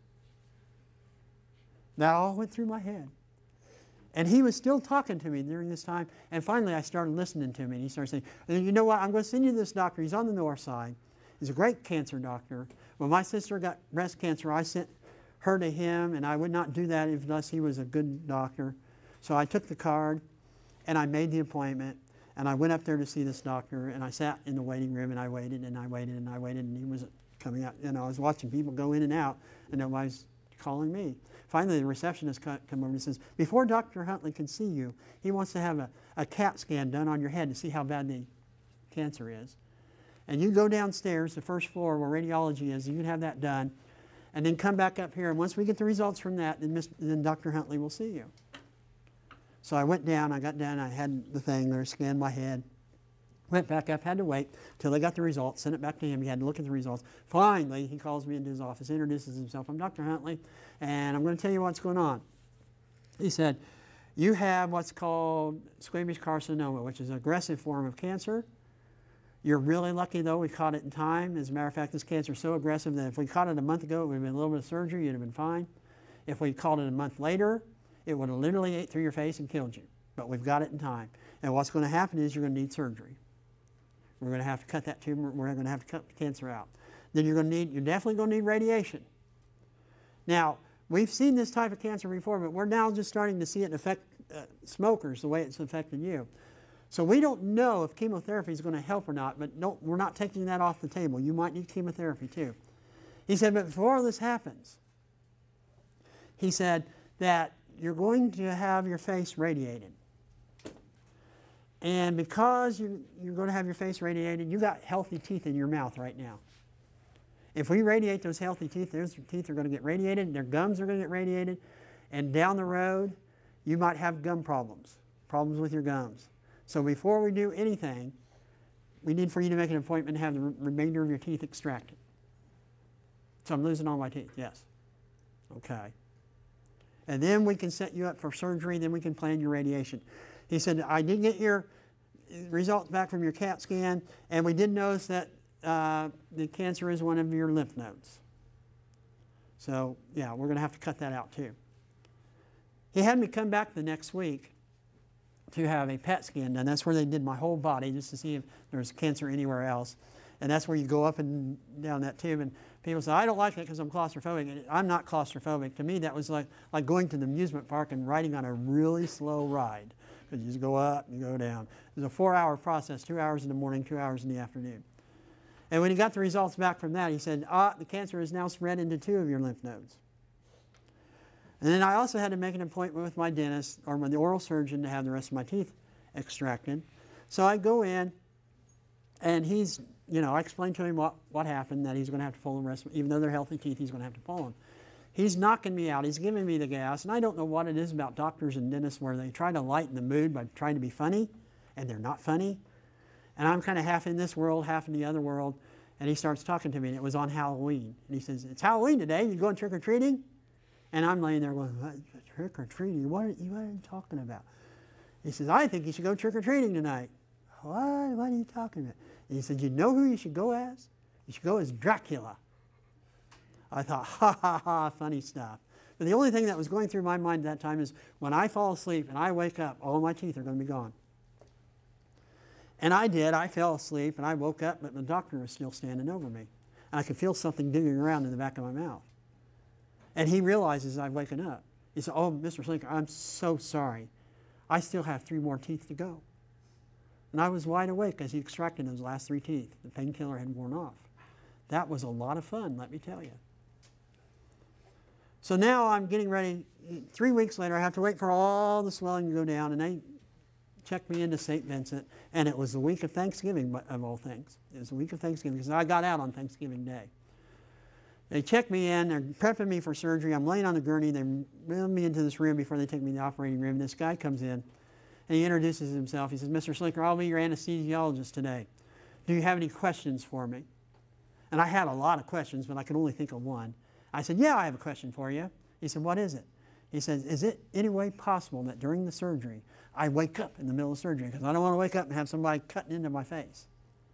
That all went through my head. And he was still talking to me during this time, and finally I started listening to him, and he started saying, you know what, I'm going to send you to this doctor. He's on the north side. He's a great cancer doctor. When my sister got breast cancer, I sent her to him, and I would not do that unless he was a good doctor. So I took the card, and I made the appointment. And I went up there to see this doctor, and I sat in the waiting room, and I waited, and I waited, and I waited, and he was coming out. I was watching people go in and out, and nobody's calling me. Finally, the receptionist come over and says, before Dr. Huntley can see you, he wants to have a CAT scan done on your head to see how bad the cancer is. And you go downstairs, the first floor where radiology is, you can have that done, and then come back up here, and once we get the results from that, then Dr. Huntley will see you. So I went down, I got down, I had the thing there, scanned my head, went back up, had to wait till they got the results, sent it back to him, he had to look at the results. Finally, he calls me into his office, introduces himself, I'm Dr. Huntley, and I'm going to tell you what's going on. He said, you have what's called squamous carcinoma, which is an aggressive form of cancer. You're really lucky, though, we caught it in time. As a matter of fact, this cancer is so aggressive that if we caught it a month ago, it would have been a little bit of surgery, you'd have been fine. If we caught it a month later, it would have literally ate through your face and killed you. But we've got it in time. And what's going to happen is you're going to need surgery. We're going to have to cut that tumor. We're going to have to cut the cancer out. Then you're definitely going to need radiation. Now, we've seen this type of cancer before, but we're now just starting to see it affect smokers the way it's affected you. So we don't know if chemotherapy is going to help or not, but we're not taking that off the table. You might need chemotherapy too. He said, but before all this happens, he said that you're going to have your face radiated. And because you're going to have your face radiated, you've got healthy teeth in your mouth right now. If we radiate those healthy teeth, those teeth are going to get radiated, their gums are going to get radiated, and down the road, you might have gum problems with your gums. So before we do anything, we need for you to make an appointment and have the remainder of your teeth extracted. So I'm losing all my teeth, yes. Okay. And then we can set you up for surgery, then we can plan your radiation. He said, I did get your results back from your CAT scan, and we did notice that the cancer is one of your lymph nodes. So, yeah, we're going to have to cut that out too. He had me come back the next week to have a PET scan done. That's where they did my whole body just to see if there's cancer anywhere else. And that's where you go up and down that tube. And people say, I don't like it because I'm claustrophobic. And I'm not claustrophobic. To me, that was like going to the amusement park and riding on a really slow ride. Because you just go up and you go down. It's a 4-hour process, 2 hours in the morning, 2 hours in the afternoon. And when he got the results back from that, he said, the cancer is now spread into 2 of your lymph nodes. And then I also had to make an appointment with my dentist or the oral surgeon to have the rest of my teeth extracted. So I go in, and he's, I explained to him what happened, that he's going to have to pull the rest, even though they're healthy teeth, he's going to have to pull them. He's knocking me out. He's giving me the gas, and I don't know what it is about doctors and dentists where they try to lighten the mood by trying to be funny, and they're not funny. And I'm kind of half in this world, half in the other world, and he starts talking to me, and it was on Halloween. And he says, "It's Halloween today. You going trick-or-treating?" And I'm laying there going, "What, trick-or-treating? What are you talking about?" He says, "I think you should go trick-or-treating tonight." "What are you talking about?" And he said, "You know who you should go as? You should go as Dracula." I thought, ha, ha, ha, funny stuff. But the only thing that was going through my mind at that time is when I fall asleep and I wake up, all my teeth are going to be gone. And I did. I fell asleep, and I woke up, but the doctor was still standing over me. And I could feel something digging around in the back of my mouth. And he realizes I've waken up. He said, "Oh, Mr. Slinker, I'm so sorry. I still have 3 more teeth to go." And I was wide awake as he extracted those last 3 teeth. The painkiller had worn off. That was a lot of fun, let me tell you. So now I'm getting ready. 3 weeks later, I have to wait for all the swelling to go down, and they checked me into St. Vincent, and it was the week of Thanksgiving, of all things. It was the week of Thanksgiving, because I got out on Thanksgiving Day. They check me in. They're prepping me for surgery. I'm laying on the gurney. They move me into this room before they take me to the operating room. This guy comes in, and he introduces himself. He says, "Mr. Slinker, I'll be your anesthesiologist today. Do you have any questions for me?" And I had a lot of questions, but I could only think of one. I said, "Yeah, I have a question for you." He said, "What is it?" He says, "Is it any way possible that during the surgery, I wake up in the middle of surgery? Because I don't want to wake up and have somebody cutting into my face."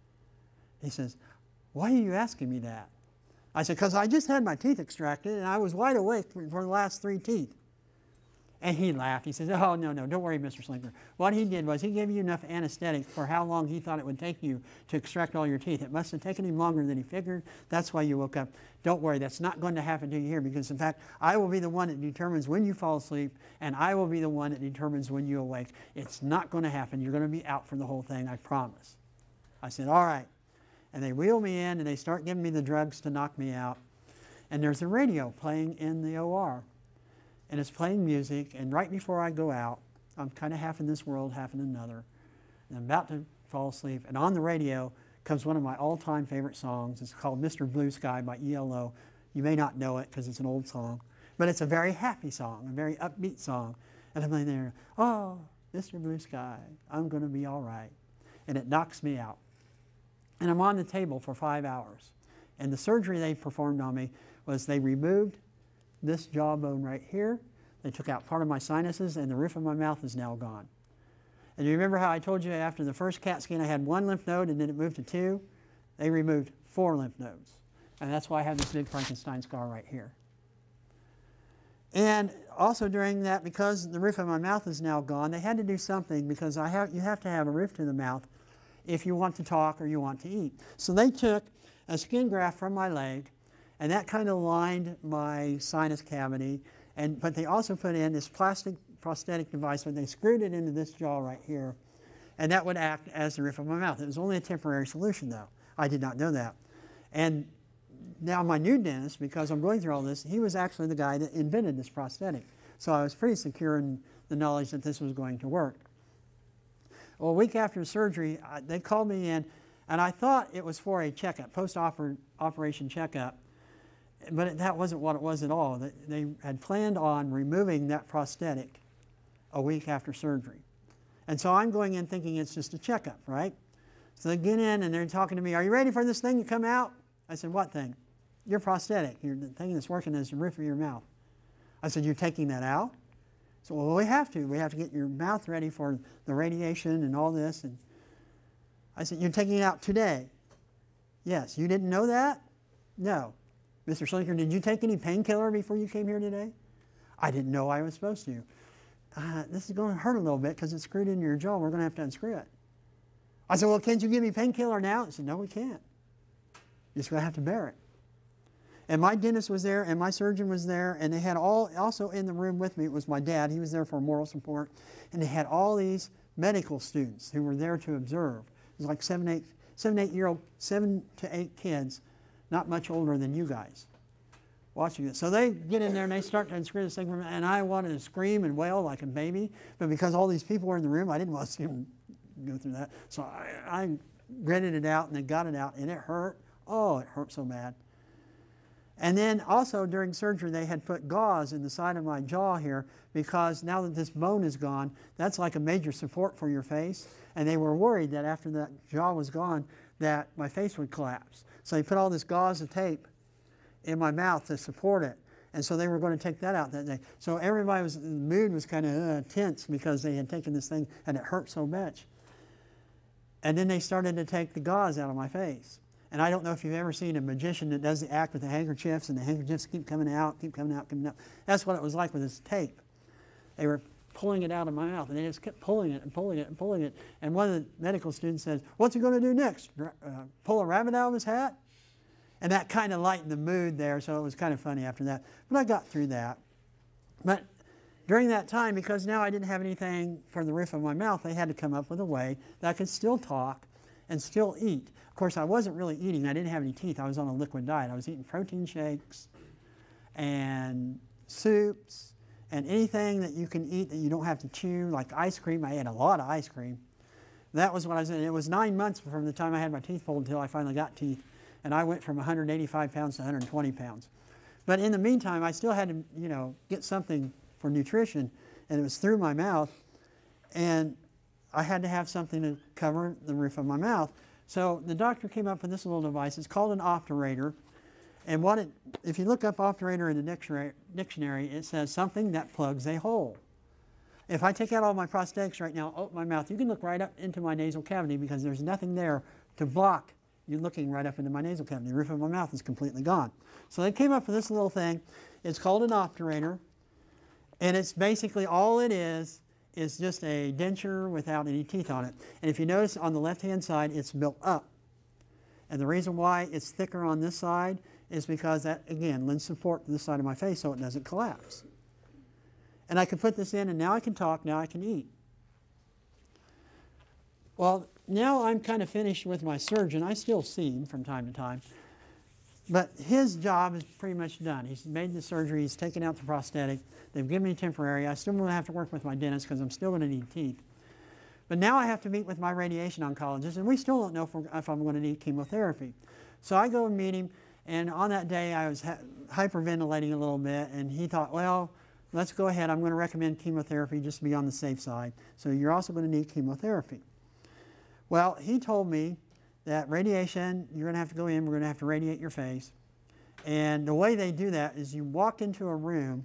He says, "Why are you asking me that?" I said, "Because I just had my teeth extracted, and I was wide awake for the last 3 teeth." And he laughed. He says, "Oh, no, don't worry, Mr. Slinker. What he did was he gave you enough anesthetic for how long he thought it would take you to extract all your teeth. It must have taken him longer than he figured. That's why you woke up. Don't worry, that's not going to happen to you here, because, in fact, I will be the one that determines when you fall asleep, and I will be the one that determines when you awake. It's not going to happen. You're going to be out for the whole thing, I promise." I said, "All right." And they wheel me in, and they start giving me the drugs to knock me out. And there's a radio playing in the OR. And it's playing music, and right before I go out, I'm kind of half in this world, half in another, and I'm about to fall asleep, and on the radio comes one of my all-time favorite songs. It's called "Mr. Blue Sky" by ELO. You may not know it because it's an old song, but it's a very happy song, a very upbeat song. And I'm laying there, "Oh, Mr. Blue Sky, I'm going to be all right." And it knocks me out. And I'm on the table for 5 hours. And the surgery they performed on me was they removed this jawbone right here. They took out part of my sinuses, and the roof of my mouth is now gone. And you remember how I told you after the first CAT scan I had 1 lymph node and then it moved to 2? They removed 4 lymph nodes. And that's why I have this big Frankenstein scar right here. And also during that, because the roof of my mouth is now gone, they had to do something, because you have to have a roof to the mouth if you want to talk or you want to eat. So they took a skin graft from my leg, and that kind of lined my sinus cavity. But they also put in this plastic prosthetic device where they screwed it into this jaw right here, and that would act as the roof of my mouth. It was only a temporary solution, though. I did not know that. And now my new dentist, because I'm going through all this, he was actually the guy that invented this prosthetic. So I was pretty secure in the knowledge that this was going to work. Well, a week after surgery, they called me in, and I thought it was for a checkup, post-operation checkup. But that wasn't what it was at all. They had planned on removing that prosthetic a week after surgery. And so I'm going in thinking it's just a checkup, right? So they get in and they're talking to me, "Are you ready for this thing to come out?" I said, "What thing?" "Your prosthetic, the thing that's working as the roof of your mouth." I said, "You're taking that out?" So, "Well, we have to. We have to get your mouth ready for the radiation and all this." And I said, "You're taking it out today?" "Yes." "You didn't know that?" "No." "Mr. Slinker, did you take any painkiller before you came here today?" "I didn't know I was supposed to." "This is going to hurt a little bit because it's screwed into your jaw. We're going to have to unscrew it." I said, "Well, can't you give me painkiller now?" He said, "No, we can't. You're just going to have to bear it." And my dentist was there, and my surgeon was there, and they had also in the room with me, it was my dad. He was there for moral support. And they had all these medical students who were there to observe. It was like 7 to 8 kids, not much older than you guys, watching it. So they get in there and they start to unscrew this thing from me, and I wanted to scream and wail like a baby, but because all these people were in the room, I didn't want to go through that. So I gritted it out and then got it out, and it hurt. Oh, it hurt so bad. And then also during surgery, they had put gauze in the side of my jaw here because now that this bone is gone, that's like a major support for your face. And they were worried that after that jaw was gone, that my face would collapse. So they put all this gauze and tape in my mouth to support it. And so they were going to take that out that day. So everybody the mood was kind of tense because they had taken this thing and it hurt so much. And then they started to take the gauze out of my face. And I don't know if you've ever seen a magician that does the act with the handkerchiefs, and the handkerchiefs keep coming out, keep coming out, coming out. That's what it was like with this tape. They were pulling it out of my mouth, and they just kept pulling it and pulling it and pulling it. And one of the medical students says, "What's he going to do next? Pull a rabbit out of his hat?" And that kind of lightened the mood there, so it was kind of funny after that. But I got through that. But during that time, because now I didn't have anything for the roof of my mouth, they had to come up with a way that I could still talk and still eat. Of course, I wasn't really eating. I didn't have any teeth. I was on a liquid diet. I was eating protein shakes and soups and anything that you can eat that you don't have to chew, like ice cream. I ate a lot of ice cream. That was what I was in. It was 9 months from the time I had my teeth pulled until I finally got teeth. And I went from 185 pounds to 120 pounds. But in the meantime, I still had to, get something for nutrition, and it was through my mouth. And I had to have something to cover the roof of my mouth. So the doctor came up with this little device. It's called an obturator. And if you look up obturator in the dictionary, it says something that plugs a hole. If I take out all my prosthetics right now, open my mouth, you can look right up into my nasal cavity because there's nothing there to block you looking right up into my nasal cavity. The roof of my mouth is completely gone. So they came up with this little thing. It's called an obturator. And it's basically all it is just a denture without any teeth on it. And if you notice on the left-hand side, it's built up. And the reason why it's thicker on this side is because that, again, lends support to this side of my face so it doesn't collapse. And I can put this in, and now I can talk, now I can eat. Well, now I'm kind of finished with my surgeon. I still see him from time to time. But his job is pretty much done. He's made the surgery. He's taken out the prosthetic. They've given me temporary. I still going to have to work with my dentist because I'm still going to need teeth. But now I have to meet with my radiation oncologist, and we still don't know if I'm going to need chemotherapy. So I go and meet him, and on that day I was hyperventilating a little bit, and he thought, well, let's go ahead. I'm going to recommend chemotherapy just to be on the safe side. So you're also going to need chemotherapy. Well, he told me that radiation, you're going to have to go in, we're going to have to radiate your face. And the way they do that is you walk into a room,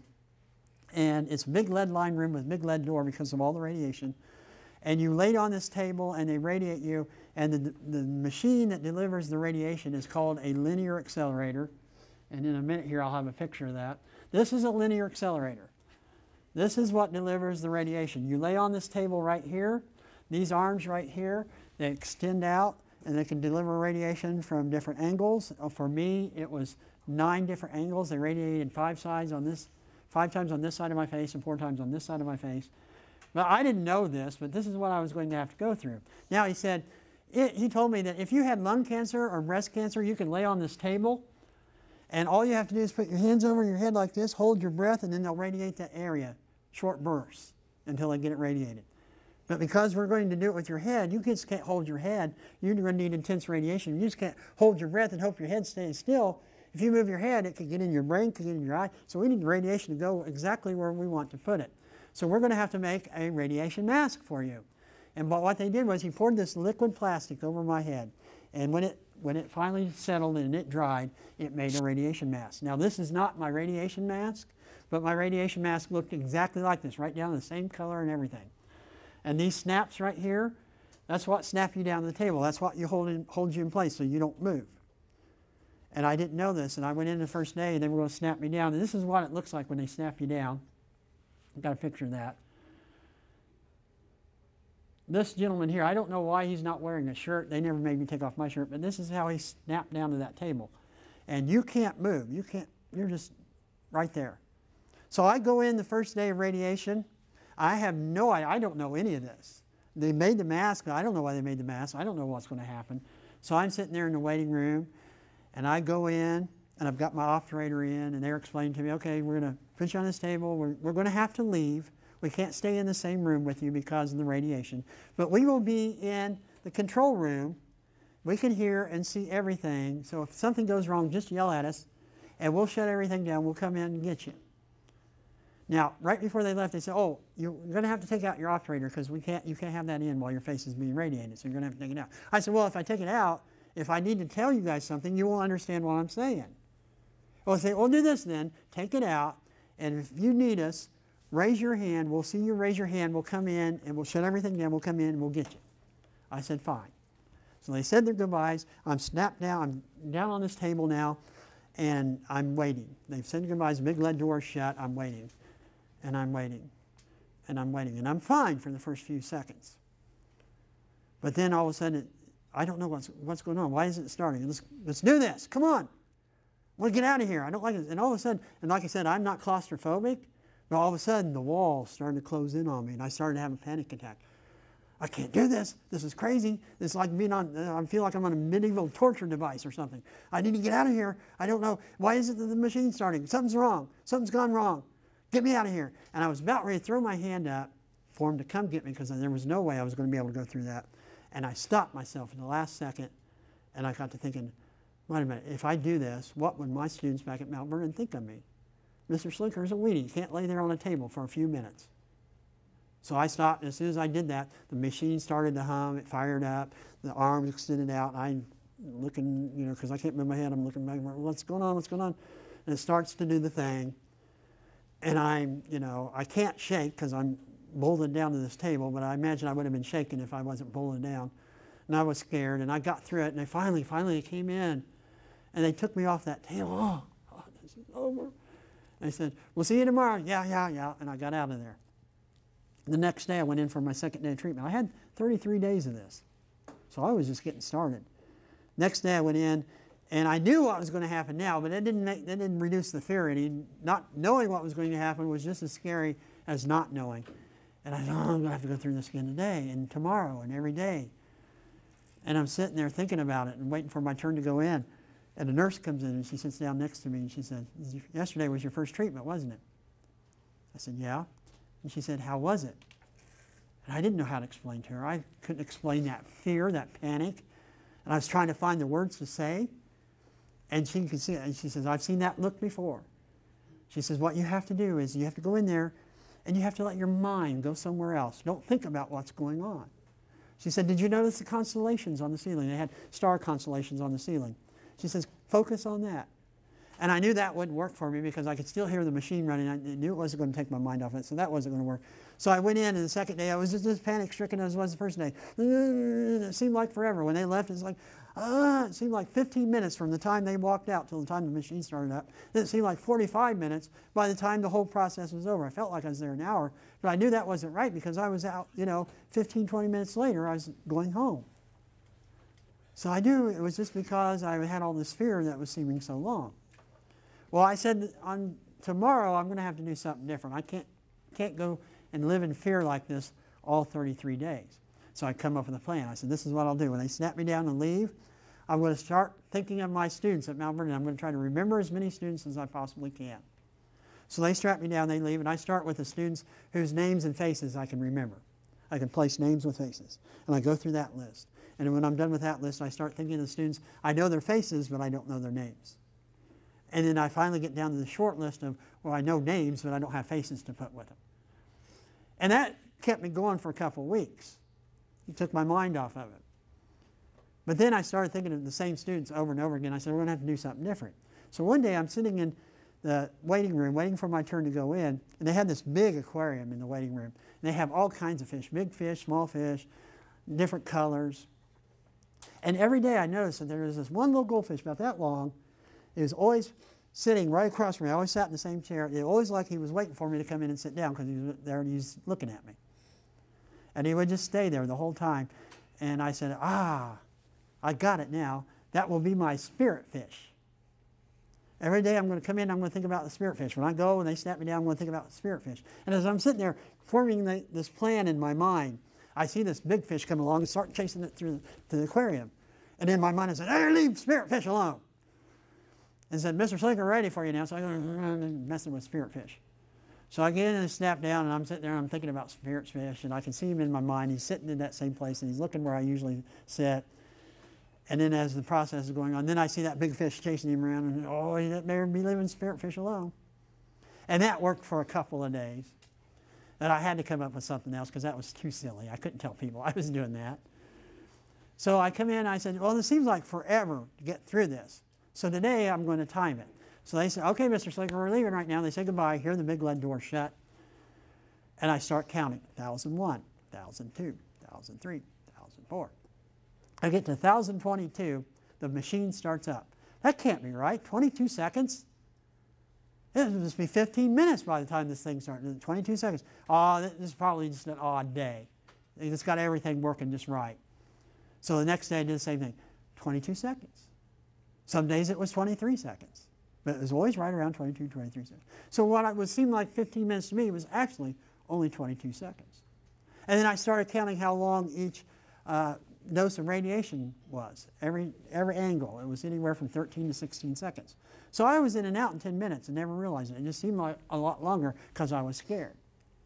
and it's a big lead-lined room with a big lead door because of all the radiation. And you lay on this table, and they radiate you, and the machine that delivers the radiation is called a linear accelerator. And in a minute here, I'll have a picture of that. This is a linear accelerator. This is what delivers the radiation. You lay on this table right here, these arms right here, they extend out, and they can deliver radiation from different angles. For me, it was 9 different angles. They radiated 5 times on this side of my face and 4 times on this side of my face. But I didn't know this, but this is what I was going to have to go through. Now he said, he told me that if you had lung cancer or breast cancer, you can lay on this table, and all you have to do is put your hands over your head like this, hold your breath, and then they'll radiate that area, short bursts, until they get it radiated. But because we're going to do it with your head, you just can't hold your head. You're going to need intense radiation. You just can't hold your breath and hope your head stays still. If you move your head, it could get in your brain, it could get in your eye. So we need the radiation to go exactly where we want to put it. So we're going to have to make a radiation mask for you. And what they did was he poured this liquid plastic over my head. And when it finally settled and it dried, it made a radiation mask. Now this is not my radiation mask, but my radiation mask looked exactly like this, right down the same color and everything. And these snaps right here, that's what snap you down to the table. That's what holds you in place so you don't move. And I didn't know this, and I went in the first day and they were going to snap me down. And this is what it looks like when they snap you down. I've got a picture of that. This gentleman here, I don't know why he's not wearing a shirt. They never made me take off my shirt, but this is how he snapped down to that table. And you can't move. You're just right there. So I go in the first day of radiation. I have no idea. I don't know any of this. They made the mask, but I don't know why they made the mask. I don't know what's going to happen. So I'm sitting there in the waiting room, and I go in, and I've got my obturator in, and they're explaining to me, okay, we're going to put you on this table. We're going to have to leave We can't stay in the same room with you because of the radiation. But we will be in the control room. We can hear and see everything. So if something goes wrong, just yell at us, and we'll shut everything down. We'll come in and get you. Now, right before they left, they said, oh, you're going to have to take out your operator because you can't have that in while your face is being radiated, so you're going to have to take it out. I said, well, if I take it out, if I need to tell you guys something, you will understand what I'm saying. Well, say, well, do this then. Take it out, and if you need us, raise your hand. We'll see you raise your hand. We'll come in, and we'll shut everything down. We'll come in, and we'll get you. I said, fine. So they said their goodbyes. I'm snapped down. I'm down on this table now, and I'm waiting. They've said goodbyes. The big lead door is shut. I'm waiting. And I'm waiting, and I'm waiting, and I'm fine for the first few seconds. But then all of a sudden, I don't know what's going on. Why isn't it starting? Let's do this. Come on. I want to get out of here. I don't like it. And all of a sudden, and like I said, I'm not claustrophobic, but all of a sudden the walls started to close in on me, and I started to have a panic attack. I can't do this. This is crazy. This is like being on, I feel like I'm on a medieval torture device or something. I need to get out of here. I don't know. Why isn't the machine starting? Something's wrong. Something's gone wrong. Get me out of here. And I was about ready to throw my hand up for him to come get me because there was no way I was going to be able to go through that. And I stopped myself in the last second, and I got to thinking, wait a minute, if I do this, what would my students back at Mount Vernon think of me? Mr. Slinker is a weenie. He can't lay there on a table for a few minutes. So I stopped, and as soon as I did that, the machine started to hum. It fired up. The arms extended out. I'm looking, because I can't move my head. I'm looking back, what's going on, what's going on? And it starts to do the thing. And I can't shake because I'm bolted down to this table, but I imagine I would have been shaking if I wasn't bolted down. And I was scared, and I got through it, and they finally came in, and they took me off that table. Oh, this is over. And they said, we'll see you tomorrow. Yeah. And I got out of there. The next day, I went in for my second day of treatment. I had 33 days of this, so I was just getting started. Next day, I went in, and I knew what was going to happen now, but that didn't reduce the fear any. Not knowing what was going to happen was just as scary as not knowing. And I thought, I'm going to have to go through this again today and tomorrow and every day. And I'm sitting there thinking about it and waiting for my turn to go in. And the nurse comes in and she sits down next to me and she said, yesterday was your first treatment, wasn't it? I said, yeah. And she said, how was it? And I didn't know how to explain to her. I couldn't explain that fear, that panic. And I was trying to find the words to say. And she could see it, and she says, I've seen that look before. She says, what you have to do is you have to go in there and you have to let your mind go somewhere else. Don't think about what's going on. She said, did you notice the constellations on the ceiling? They had star constellations on the ceiling. She says, focus on that. And I knew that wouldn't work for me because I could still hear the machine running. I knew it wasn't going to take my mind off it, so that wasn't going to work. So I went in, and the second day I was just as panic-stricken as I was the first day. It seemed like forever. When they left, it seemed like 15 minutes from the time they walked out till the time the machine started up. Then it seemed like 45 minutes by the time the whole process was over. I felt like I was there an hour, but I knew that wasn't right because I was out, 15, 20 minutes later, I was going home. So I knew it was just because I had all this fear that was seeming so long. Well, I said, on tomorrow I'm going to have to do something different. I can't go and live in fear like this all 33 days. So I come up with a plan. I said, this is what I'll do. When they snap me down and leave, I'm going to start thinking of my students at Mount Vernon. I'm going to try to remember as many students as I possibly can. So they strap me down, they leave, and I start with the students whose names and faces I can remember. I can place names with faces. And I go through that list. And when I'm done with that list, I start thinking of the students. I know their faces, but I don't know their names. And then I finally get down to the short list of, well, I know names, but I don't have faces to put with them. And that kept me going for a couple of weeks. It took my mind off of it. But then I started thinking of the same students over and over again. I said, we're going to have to do something different. So one day I'm sitting in the waiting room, waiting for my turn to go in, and they had this big aquarium in the waiting room. And they have all kinds of fish, big fish, small fish, different colors. And every day I noticed that there was this one little goldfish about that long. He was always sitting right across from me. I always sat in the same chair. It always like he was waiting for me to come in and sit down because he was there and he was looking at me. And he would just stay there the whole time. And I said, I got it now. That will be my spirit fish. Every day I'm going to come in, I'm going to think about the spirit fish. When I go and they snap me down, I'm going to think about the spirit fish. And as I'm sitting there forming this plan in my mind, I see this big fish come along and start chasing it through the aquarium. And in my mind I said, hey, leave spirit fish alone. And said, Mr. Slinker, ready for you now. So I go messing with spirit fish. So I get in and snap down, and I'm sitting there and I'm thinking about spirit fish, and I can see him in my mind. He's sitting in that same place, and he's looking where I usually sit. And then as the process is going on, then I see that big fish chasing him around, and oh, he better be leaving spirit fish alone. And that worked for a couple of days. And I had to come up with something else because that was too silly. I couldn't tell people I was doing that. So I come in and I said, well, this seems like forever to get through this. So today I'm going to time it. So they said, okay, Mr. Slinker, we're leaving right now. They say goodbye. Hear the big lead door shut. And I start counting. 1,001, 1,002, 1,003, 1,004. I get to 1,022. The machine starts up. That can't be right. 22 seconds? It must be 15 minutes by the time this thing starts. 22 seconds. Oh, this is probably just an odd day. They just got everything working just right. So the next day I did the same thing. 22 seconds. Some days it was 23 seconds. But it was always right around 22, 23 seconds. So what would seem like 15 minutes to me was actually only 22 seconds. And then I started counting how long each dose of radiation was. Every angle. It was anywhere from 13 to 16 seconds. So I was in and out in 10 minutes and never realized it. It just seemed like a lot longer because I was scared.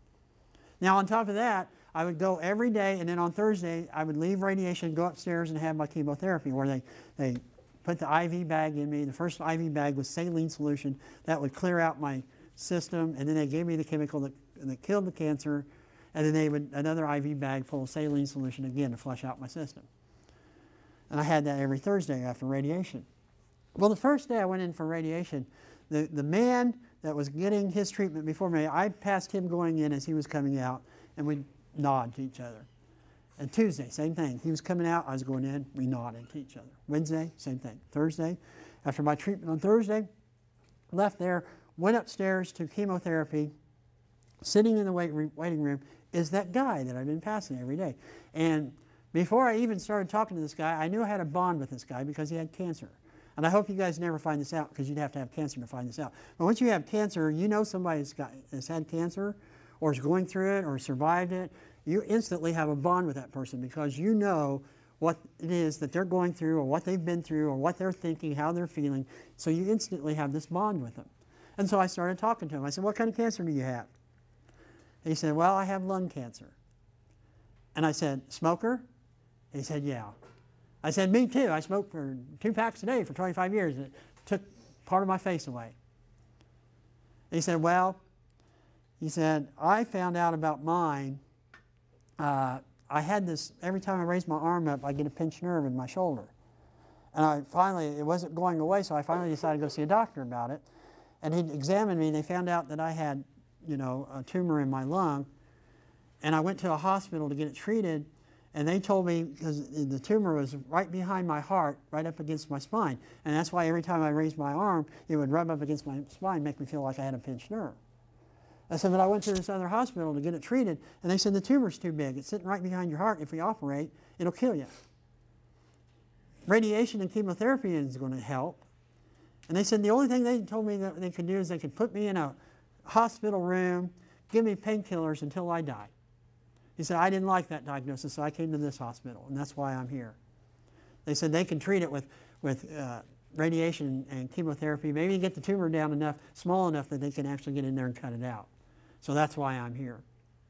Now on top of that, I would go every day, and then on Thursday I would leave radiation, go upstairs and have my chemotherapy where they put the IV bag in me. The first IV bag was saline solution. That would clear out my system, and then they gave me the chemical that killed the cancer, and then they would another IV bag full of saline solution again to flush out my system. And I had that every Thursday after radiation. Well, the first day I went in for radiation, the man that was getting his treatment before me, I passed him going in as he was coming out, and we'd nod to each other. And Tuesday, same thing. He was coming out, I was going in, we nodded to each other. Wednesday, same thing. Thursday, after my treatment on Thursday, left there, went upstairs to chemotherapy. Sitting in the waiting room is that guy that I've been passing every day. And before I even started talking to this guy, I knew I had a bond with this guy because he had cancer. And I hope you guys never find this out because you'd have to have cancer to find this out. But once you have cancer, you know somebody has had cancer or is going through it or survived it, you instantly have a bond with that person because you know what it is that they're going through or what they've been through or what they're thinking, how they're feeling. So you instantly have this bond with them. And so I started talking to him. I said, what kind of cancer do you have? He said, well, I have lung cancer. And I said, smoker? He said, yeah. I said, me too. I smoked for 2 packs a day for 25 years. And it took part of my face away. He said, well, he said, I found out about mine. I had this, every time I raised my arm up, I get a pinched nerve in my shoulder. And it wasn't going away, so I finally decided to go see a doctor about it. And he examined me, and they found out that I had, a tumor in my lung. And I went to a hospital to get it treated, and they told me, because the tumor was right behind my heart, right up against my spine. And that's why every time I raised my arm, it would rub up against my spine, make me feel like I had a pinched nerve. I said, but I went to this other hospital to get it treated, and they said the tumor's too big. It's sitting right behind your heart. If we operate, it'll kill you. Radiation and chemotherapy is going to help. And they said the only thing they told me that they could do is they could put me in a hospital room, give me painkillers until I die. He said, I didn't like that diagnosis, so I came to this hospital, and that's why I'm here. They said they can treat it with radiation and chemotherapy, maybe get the tumor down enough, small enough that they can actually get in there and cut it out. So that's why I'm here.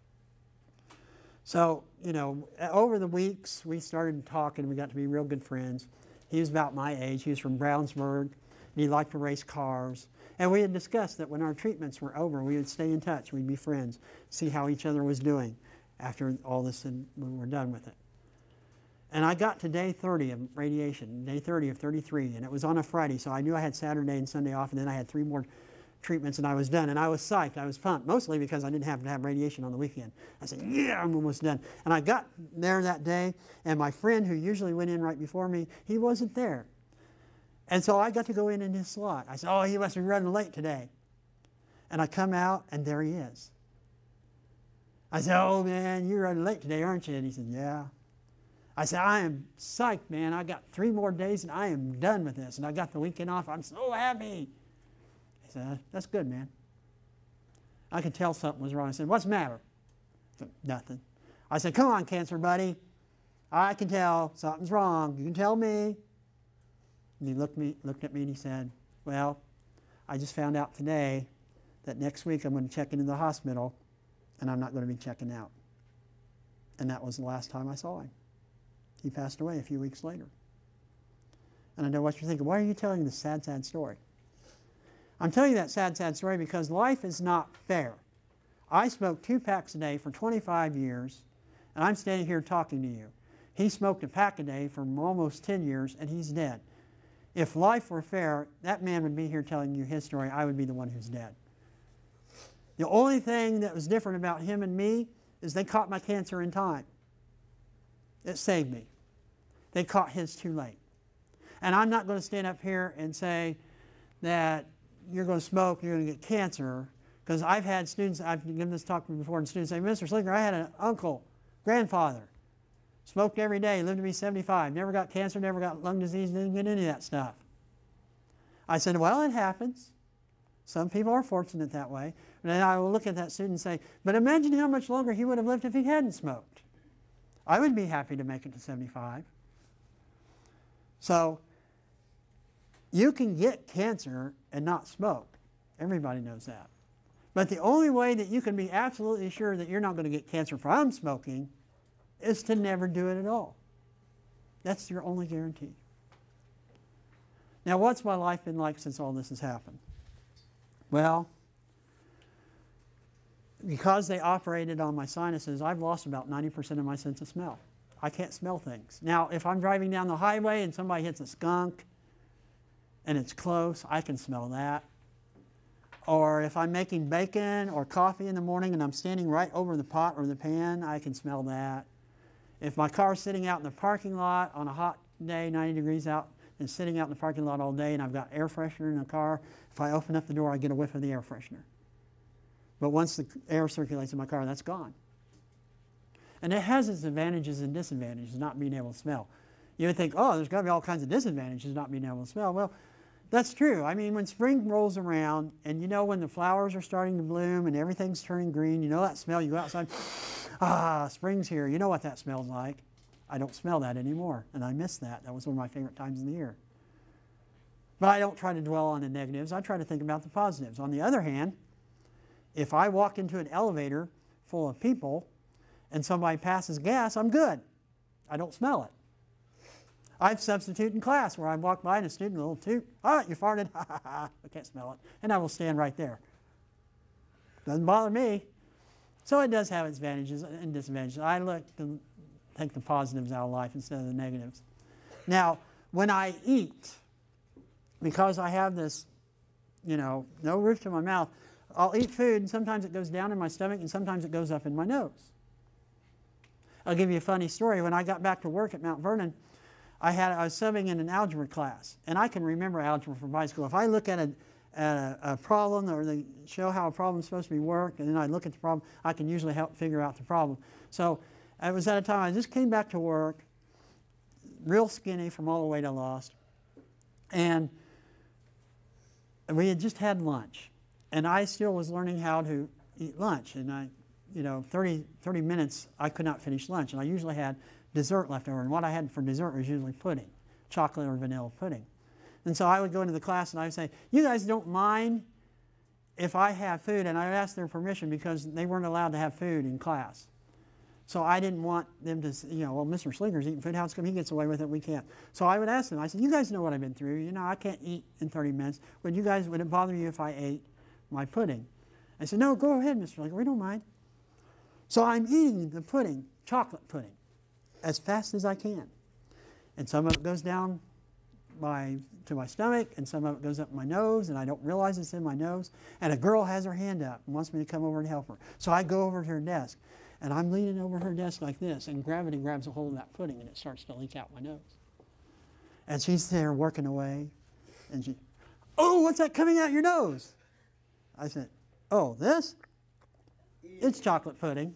So, over the weeks, we started talking. We got to be real good friends. He was about my age. He was from Brownsburg, and he liked to race cars. And we had discussed that when our treatments were over, we would stay in touch. We'd be friends, see how each other was doing after all this and when we were done with it. And I got to day 30 of radiation, day 30 of 33, and it was on a Friday, so I knew I had Saturday and Sunday off, and then I had 3 more treatments and I was done. And I was psyched, I was pumped, mostly because I didn't have to have radiation on the weekend. I said, yeah, I'm almost done. And I got there that day, and my friend who usually went in right before me, he wasn't there. And so I got to go in his slot. I said, oh, he must be running late today. And I come out, and there he is. I said, oh, man, you're running late today, aren't you? And he said, yeah. I said, I am psyched, man. I got 3 more days, and I am done with this. And I got the weekend off. I'm so happy. He said, that's good, man. I could tell something was wrong. I said, what's the matter? I said, nothing. I said, come on, cancer buddy. I can tell something's wrong. You can tell me. And he looked at me and he said, well, I just found out today that next week I'm going to check into the hospital and I'm not going to be checking out. And that was the last time I saw him. He passed away a few weeks later. And I know what you're thinking, why are you telling this sad, sad story? I'm telling you that sad, sad story because life is not fair. I smoked 2 packs a day for 25 years, and I'm standing here talking to you. He smoked a pack a day for almost 10 years, and he's dead. If life were fair, that man would be here telling you his story. I would be the one who's dead. The only thing that was different about him and me is they caught my cancer in time. It saved me. They caught his too late. And I'm not going to stand up here and say that you're going to smoke, you're going to get cancer, because I've had students, I've given this talk before, and students say, Mr. Slinker, I had an uncle, grandfather, smoked every day, lived to be 75, never got cancer, never got lung disease, didn't get any of that stuff. I said, well, it happens. Some people are fortunate that way. And then I will look at that student and say, but imagine how much longer he would have lived if he hadn't smoked. I would be happy to make it to 75. So you can get cancer and not smoke. Everybody knows that. But the only way that you can be absolutely sure that you're not going to get cancer from smoking is to never do it at all. That's your only guarantee. Now, what's my life been like since all this has happened? Well, because they operated on my sinuses, I've lost about 90% of my sense of smell. I can't smell things. Now, if I'm driving down the highway and somebody hits a skunk and it's close, I can smell that. Or if I'm making bacon or coffee in the morning and I'm standing right over the pot or the pan, I can smell that. If my car's sitting out in the parking lot on a hot day, 90 degrees out, and sitting out in the parking lot all day and I've got air freshener in the car, if I open up the door, I get a whiff of the air freshener. But once the air circulates in my car, that's gone. And it has its advantages and disadvantages, not being able to smell. You would think, oh, there's got to be all kinds of disadvantages not being able to smell. Well, that's true. I mean, when spring rolls around and you know when the flowers are starting to bloom and everything's turning green, you know that smell, you go outside, ah, spring's here. You know what that smells like. I don't smell that anymore, and I miss that. That was one of my favorite times of the year. But I don't try to dwell on the negatives. I try to think about the positives. On the other hand, if I walk into an elevator full of people and somebody passes gas, I'm good. I don't smell it. I've substituted in class where I walk by and a student will toot, oh, you farted, ha ha ha, I can't smell it. And I will stand right there. Doesn't bother me. So it does have its advantages and disadvantages. I look to take the positives out of life instead of the negatives. Now, when I eat, because I have this, you know, no roof to my mouth, I'll eat food and sometimes it goes down in my stomach and sometimes it goes up in my nose. I'll give you a funny story. When I got back to work at Mount Vernon, I was subbing in an algebra class, and I can remember algebra from high school. If I look at a problem, or they show how a problem's supposed to be worked, and then I look at the problem, I can usually help figure out the problem. So it was at a time I just came back to work, real skinny from all the weight I lost, and we had just had lunch, and I still was learning how to eat lunch, and I, you know, 30 minutes I could not finish lunch, and I usually had dessert left over, and what I had for dessert was usually pudding, chocolate or vanilla pudding. And so I would go into the class and I would say, you guys don't mind if I have food, and I would ask their permission because they weren't allowed to have food in class. So I didn't want them to, you know, well, Mr. Slinker's eating food, how's come he gets away with it, we can't. So I would ask them, I said, you guys know what I've been through, you know, I can't eat in 30 minutes, would it bother you if I ate my pudding? I said, no, go ahead, Mr. Slinker, we don't mind. So I'm eating the pudding, chocolate pudding, as fast as I can. And some of it goes down to my stomach, and some of it goes up my nose, and I don't realize it's in my nose. And a girl has her hand up and wants me to come over and help her. So I go over to her desk, and I'm leaning over her desk like this, and gravity grabs a hold of that pudding, and it starts to leak out my nose. And she's there working away, and she, oh, what's that coming out your nose? I said, oh, this? It's chocolate pudding.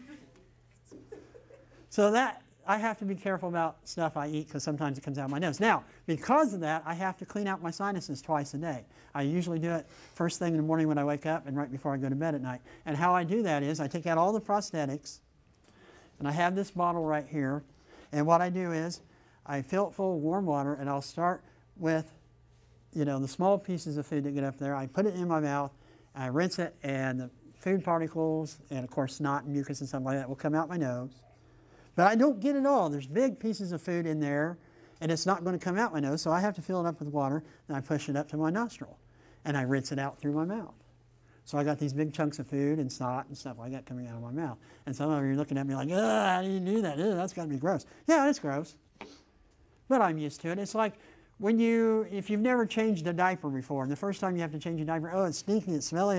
So that, I have to be careful about stuff I eat because sometimes it comes out my nose. Now, because of that, I have to clean out my sinuses twice a day. I usually do it first thing in the morning when I wake up and right before I go to bed at night. And how I do that is I take out all the prosthetics, and I have this bottle right here. And what I do is I fill it full of warm water, and I'll start with, you know, the small pieces of food that get up there. I put it in my mouth, I rinse it, and the food particles and, of course, snot and mucus and stuff like that will come out my nose. But I don't get it all. There's big pieces of food in there, and it's not going to come out my nose, so I have to fill it up with water, and I push it up to my nostril, and I rinse it out through my mouth. So I got these big chunks of food and snot and stuff like that coming out of my mouth. And some of you are looking at me like, how do you do that? That's got to be gross. Yeah, it's gross. But I'm used to it. It's like if you've never changed a diaper before, and the first time you have to change a diaper, oh, it's stinky, it's smelly,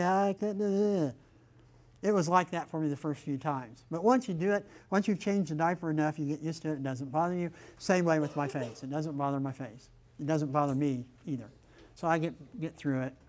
it was like that for me the first few times. But once you do it, once you've changed the diaper enough, you get used to it, it doesn't bother you. Same way with my face. It doesn't bother my face. It doesn't bother me either. So I get through it.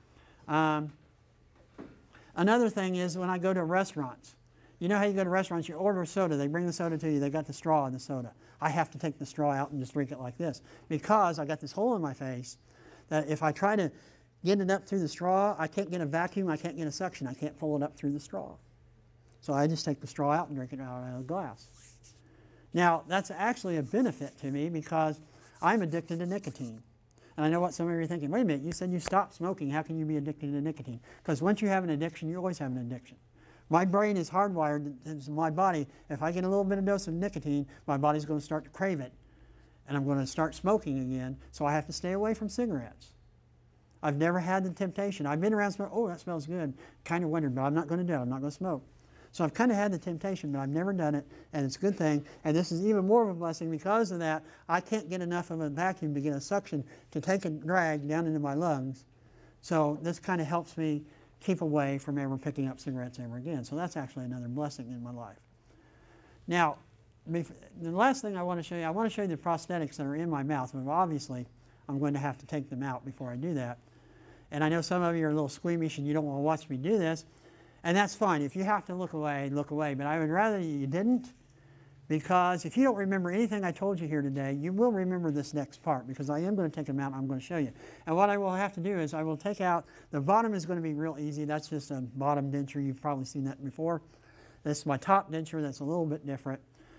Another thing is when I go to restaurants. You know how you go to restaurants, you order a soda, they bring the soda to you, they got the straw in the soda. I have to take the straw out and just drink it like this because I got this hole in my face that if I try to get it up through the straw, I can't get a vacuum, I can't get a suction, I can't pull it up through the straw. So I just take the straw out and drink it out of the glass. Now, that's actually a benefit to me because I'm addicted to nicotine. And I know what some of you are thinking, wait a minute, you said you stopped smoking, how can you be addicted to nicotine? Because once you have an addiction, you always have an addiction. My brain is hardwired into my body. If I get a little bit of dose of nicotine, my body's going to start to crave it. And I'm going to start smoking again, so I have to stay away from cigarettes. I've never had the temptation. I've been around smoke, oh, that smells good. Kind of wondered, but I'm not going to do it. I'm not going to smoke. So I've kind of had the temptation, but I've never done it, and it's a good thing. And this is even more of a blessing because of that. I can't get enough of a vacuum to get a suction to take a drag down into my lungs. So this kind of helps me keep away from ever picking up cigarettes ever again. So that's actually another blessing in my life. Now, the last thing I want to show you the prosthetics that are in my mouth. But obviously, I'm going to have to take them out before I do that. And I know some of you are a little squeamish and you don't want to watch me do this. And that's fine. If you have to look away, look away. But I would rather you didn't, because if you don't remember anything I told you here today, you will remember this next part, because I am going to take them out and I'm going to show you. And what I will have to do is I will take out, the bottom is going to be real easy. That's just a bottom denture. You've probably seen that before. This is my top denture. That's a little bit different.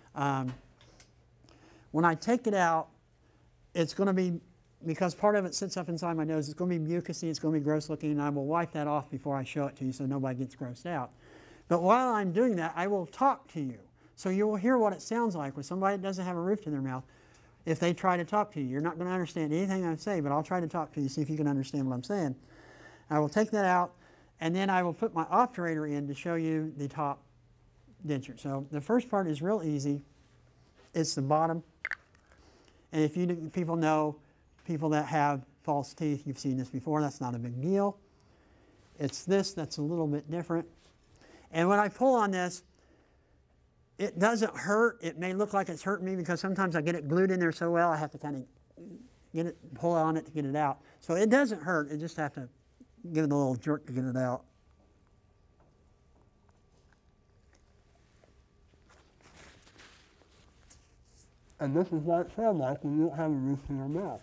When I take it out, it's going to be, because part of it sits up inside my nose, it's going to be mucousy, it's going to be gross looking, and I will wipe that off before I show it to you so nobody gets grossed out. But while I'm doing that, I will talk to you. So you will hear what it sounds like with somebody that doesn't have a roof to their mouth if they try to talk to you. You're not going to understand anything I say, but I'll try to talk to you, see if you can understand what I'm saying. I will take that out, and then I will put my obturator in to show you the top denture. So the first part is real easy. It's the bottom. And if you people know, people that have false teeth, you've seen this before, that's not a big deal. It's this that's a little bit different. And when I pull on this, it doesn't hurt. It may look like it's hurting me because sometimes I get it glued in there so well I have to kind of pull on it to get it out. So it doesn't hurt, I just have to give it a little jerk to get it out. And this is what it sounds like when you don't have a roof in your mouth.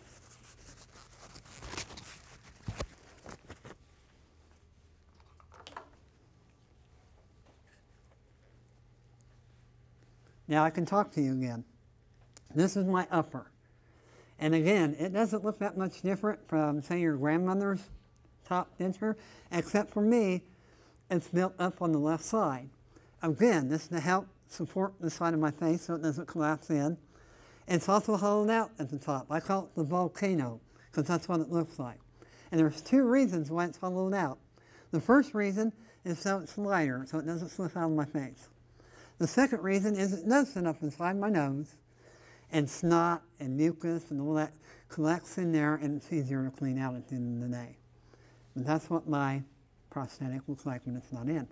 Now I can talk to you again. This is my upper. And again, it doesn't look that much different from, say, your grandmother's top denture, except for me, it's built up on the left side. Again, this is to help support the side of my face so it doesn't collapse in. It's also hollowed out at the top. I call it the volcano, because that's what it looks like. And there's two reasons why it's hollowed out. The first reason is so it's lighter, so it doesn't slip out of my face. The second reason is it does sit up inside my nose, and snot and mucus and all that collects in there, and it's easier to clean out at the end of the day. And that's what my prosthetic looks like when it's not in.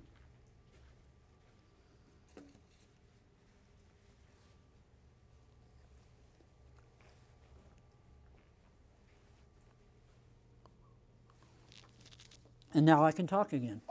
And now I can talk again.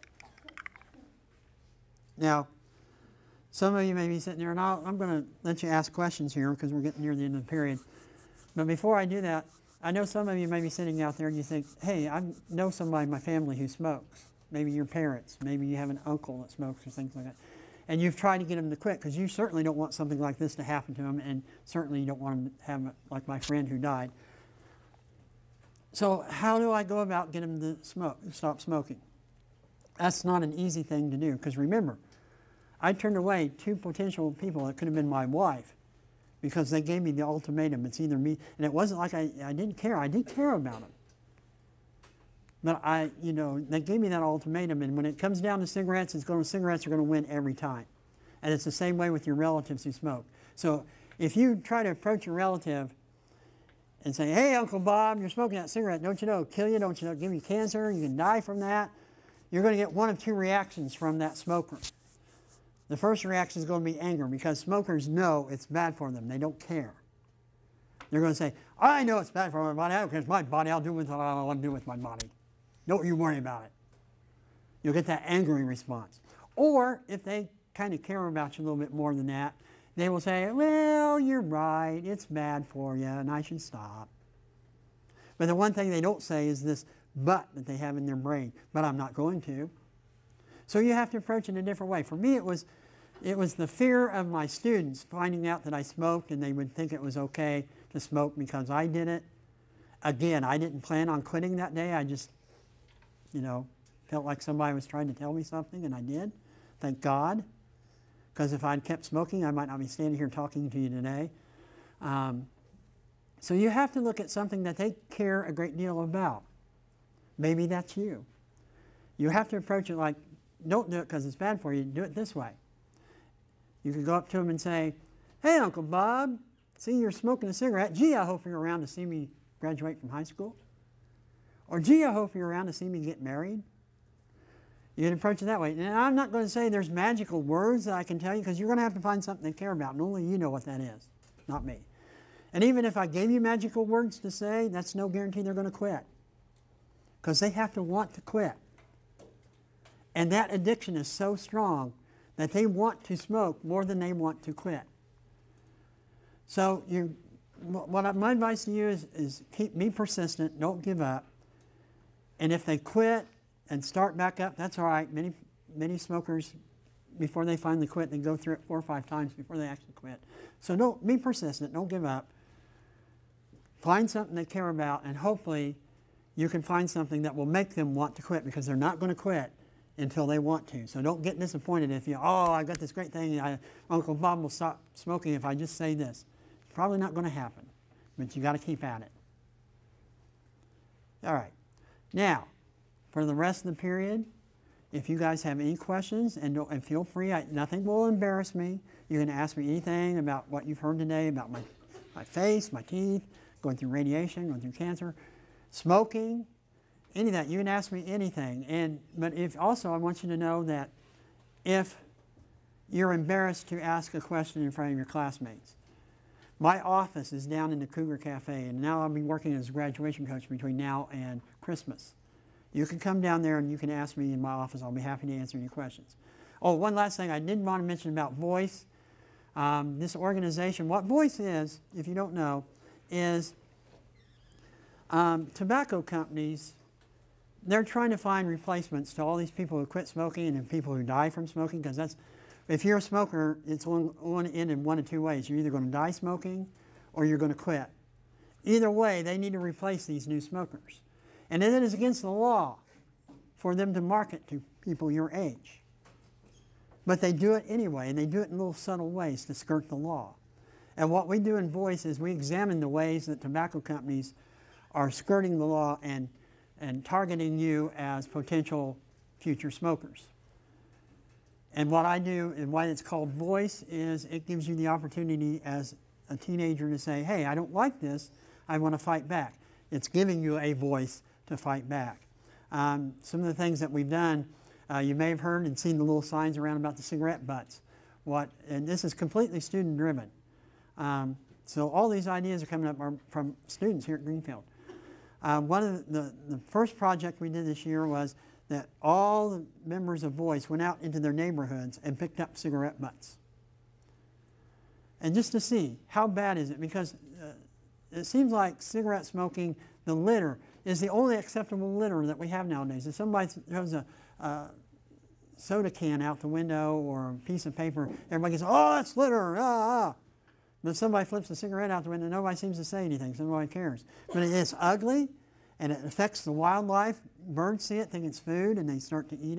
Now, some of you may be sitting there, and I'm going to let you ask questions here because we're getting near the end of the period. But before I do that, I know some of you may be sitting out there and you think, hey, I know somebody in my family who smokes. Maybe your parents, maybe you have an uncle that smokes or things like that. And you've tried to get them to quit because you certainly don't want something like this to happen to them, and certainly you don't want them to have, like my friend who died. So how do I go about getting them to stop smoking? That's not an easy thing to do, because remember, I turned away 2 potential people that could have been my wife because they gave me the ultimatum. It's either me, and it wasn't like I didn't care. I did care about them. But they gave me that ultimatum, and when it comes down to cigarettes, cigarettes are going to win every time. And it's the same way with your relatives who smoke. So if you try to approach your relative and say, hey, Uncle Bob, you're smoking that cigarette, don't you know, it'll kill you, don't you know, give you cancer, you can die from that, you're going to get one of 2 reactions from that smoker. The first reaction is going to be anger, because smokers know it's bad for them. They don't care. They're going to say, I know it's bad for my body. I don't care. It's my body. I'll do what I want to do with my body. Don't you worry about it. You'll get that angry response. Or if they kind of care about you a little bit more than that, they will say, well, you're right. It's bad for you, and I should stop. But the one thing they don't say is this but that they have in their brain. But I'm not going to. So you have to approach it in a different way. For me, it was the fear of my students finding out that I smoked, and they would think it was okay to smoke because I did it. Again, I didn't plan on quitting that day. I just, felt like somebody was trying to tell me something, and I did. Thank God. Because if I'd kept smoking, I might not be standing here talking to you today. So you have to look at something that they care a great deal about. Maybe that's you. You have to approach it like, don't do it because it's bad for you. Do it this way. You could go up to them and say, hey, Uncle Bob, see you're smoking a cigarette. Gee, I hope you're around to see me graduate from high school. Or, gee, I hope you're around to see me get married. You can approach it that way. And I'm not going to say there's magical words that I can tell you, because you're going to have to find something they care about, and only you know what that is, not me. And even if I gave you magical words to say, that's no guarantee they're going to quit, because they have to want to quit. And that addiction is so strong that they want to smoke more than they want to quit. So my advice to you is be persistent, don't give up. And if they quit and start back up, that's all right. Many smokers, before they finally quit, they go through it 4 or 5 times before they actually quit. So don't be persistent, don't give up. Find something they care about, and hopefully you can find something that will make them want to quit, because they're not going to quit until they want to. So don't get disappointed if I've got this great thing, Uncle Bob will stop smoking if I just say this. It's probably not going to happen, but you got to keep at it. All right. Now, for the rest of the period, if you guys have any questions, and feel free, nothing will embarrass me. You can ask me anything about what you've heard today, about my face, my teeth, going through radiation, going through cancer, smoking, any of that. You can ask me anything. But also I want you to know that if you're embarrassed to ask a question in front of your classmates, my office is down in the Cougar Cafe, and now I'll be working as a graduation coach between now and Christmas. You can come down there and you can ask me in my office. I'll be happy to answer any questions. Oh, one last thing I did want to mention about Voice. This organization, what Voice is, if you don't know, is tobacco companies. They're trying to find replacements to all these people who quit smoking and people who die from smoking, because if you're a smoker, it's going to end in one of 2 ways. You're either going to die smoking or you're going to quit. Either way, they need to replace these new smokers. And it is against the law for them to market to people your age. But they do it anyway, and they do it in little subtle ways to skirt the law. And what we do in Voice is we examine the ways that tobacco companies are skirting the law and targeting you as potential future smokers. And what I do, and why it's called Voice, is it gives you the opportunity as a teenager to say, hey, I don't like this, I want to fight back. It's giving you a voice to fight back. Some of the things that we've done, you may have heard and seen the little signs around about the cigarette butts. And this is completely student driven. So all these ideas are coming up from students here at Greenfield. One of the first project we did this year was that all the members of Voice went out into their neighborhoods and picked up cigarette butts. And just to see, how bad is it? Because it seems like cigarette smoking, the litter, is the only acceptable litter that we have nowadays. If somebody throws a soda can out the window or a piece of paper, everybody goes, oh, that's litter, ah. But if somebody flips a cigarette out the window, nobody seems to say anything, so nobody cares. But it's ugly, and it affects the wildlife. Birds see it, think it's food, and they start to eat it.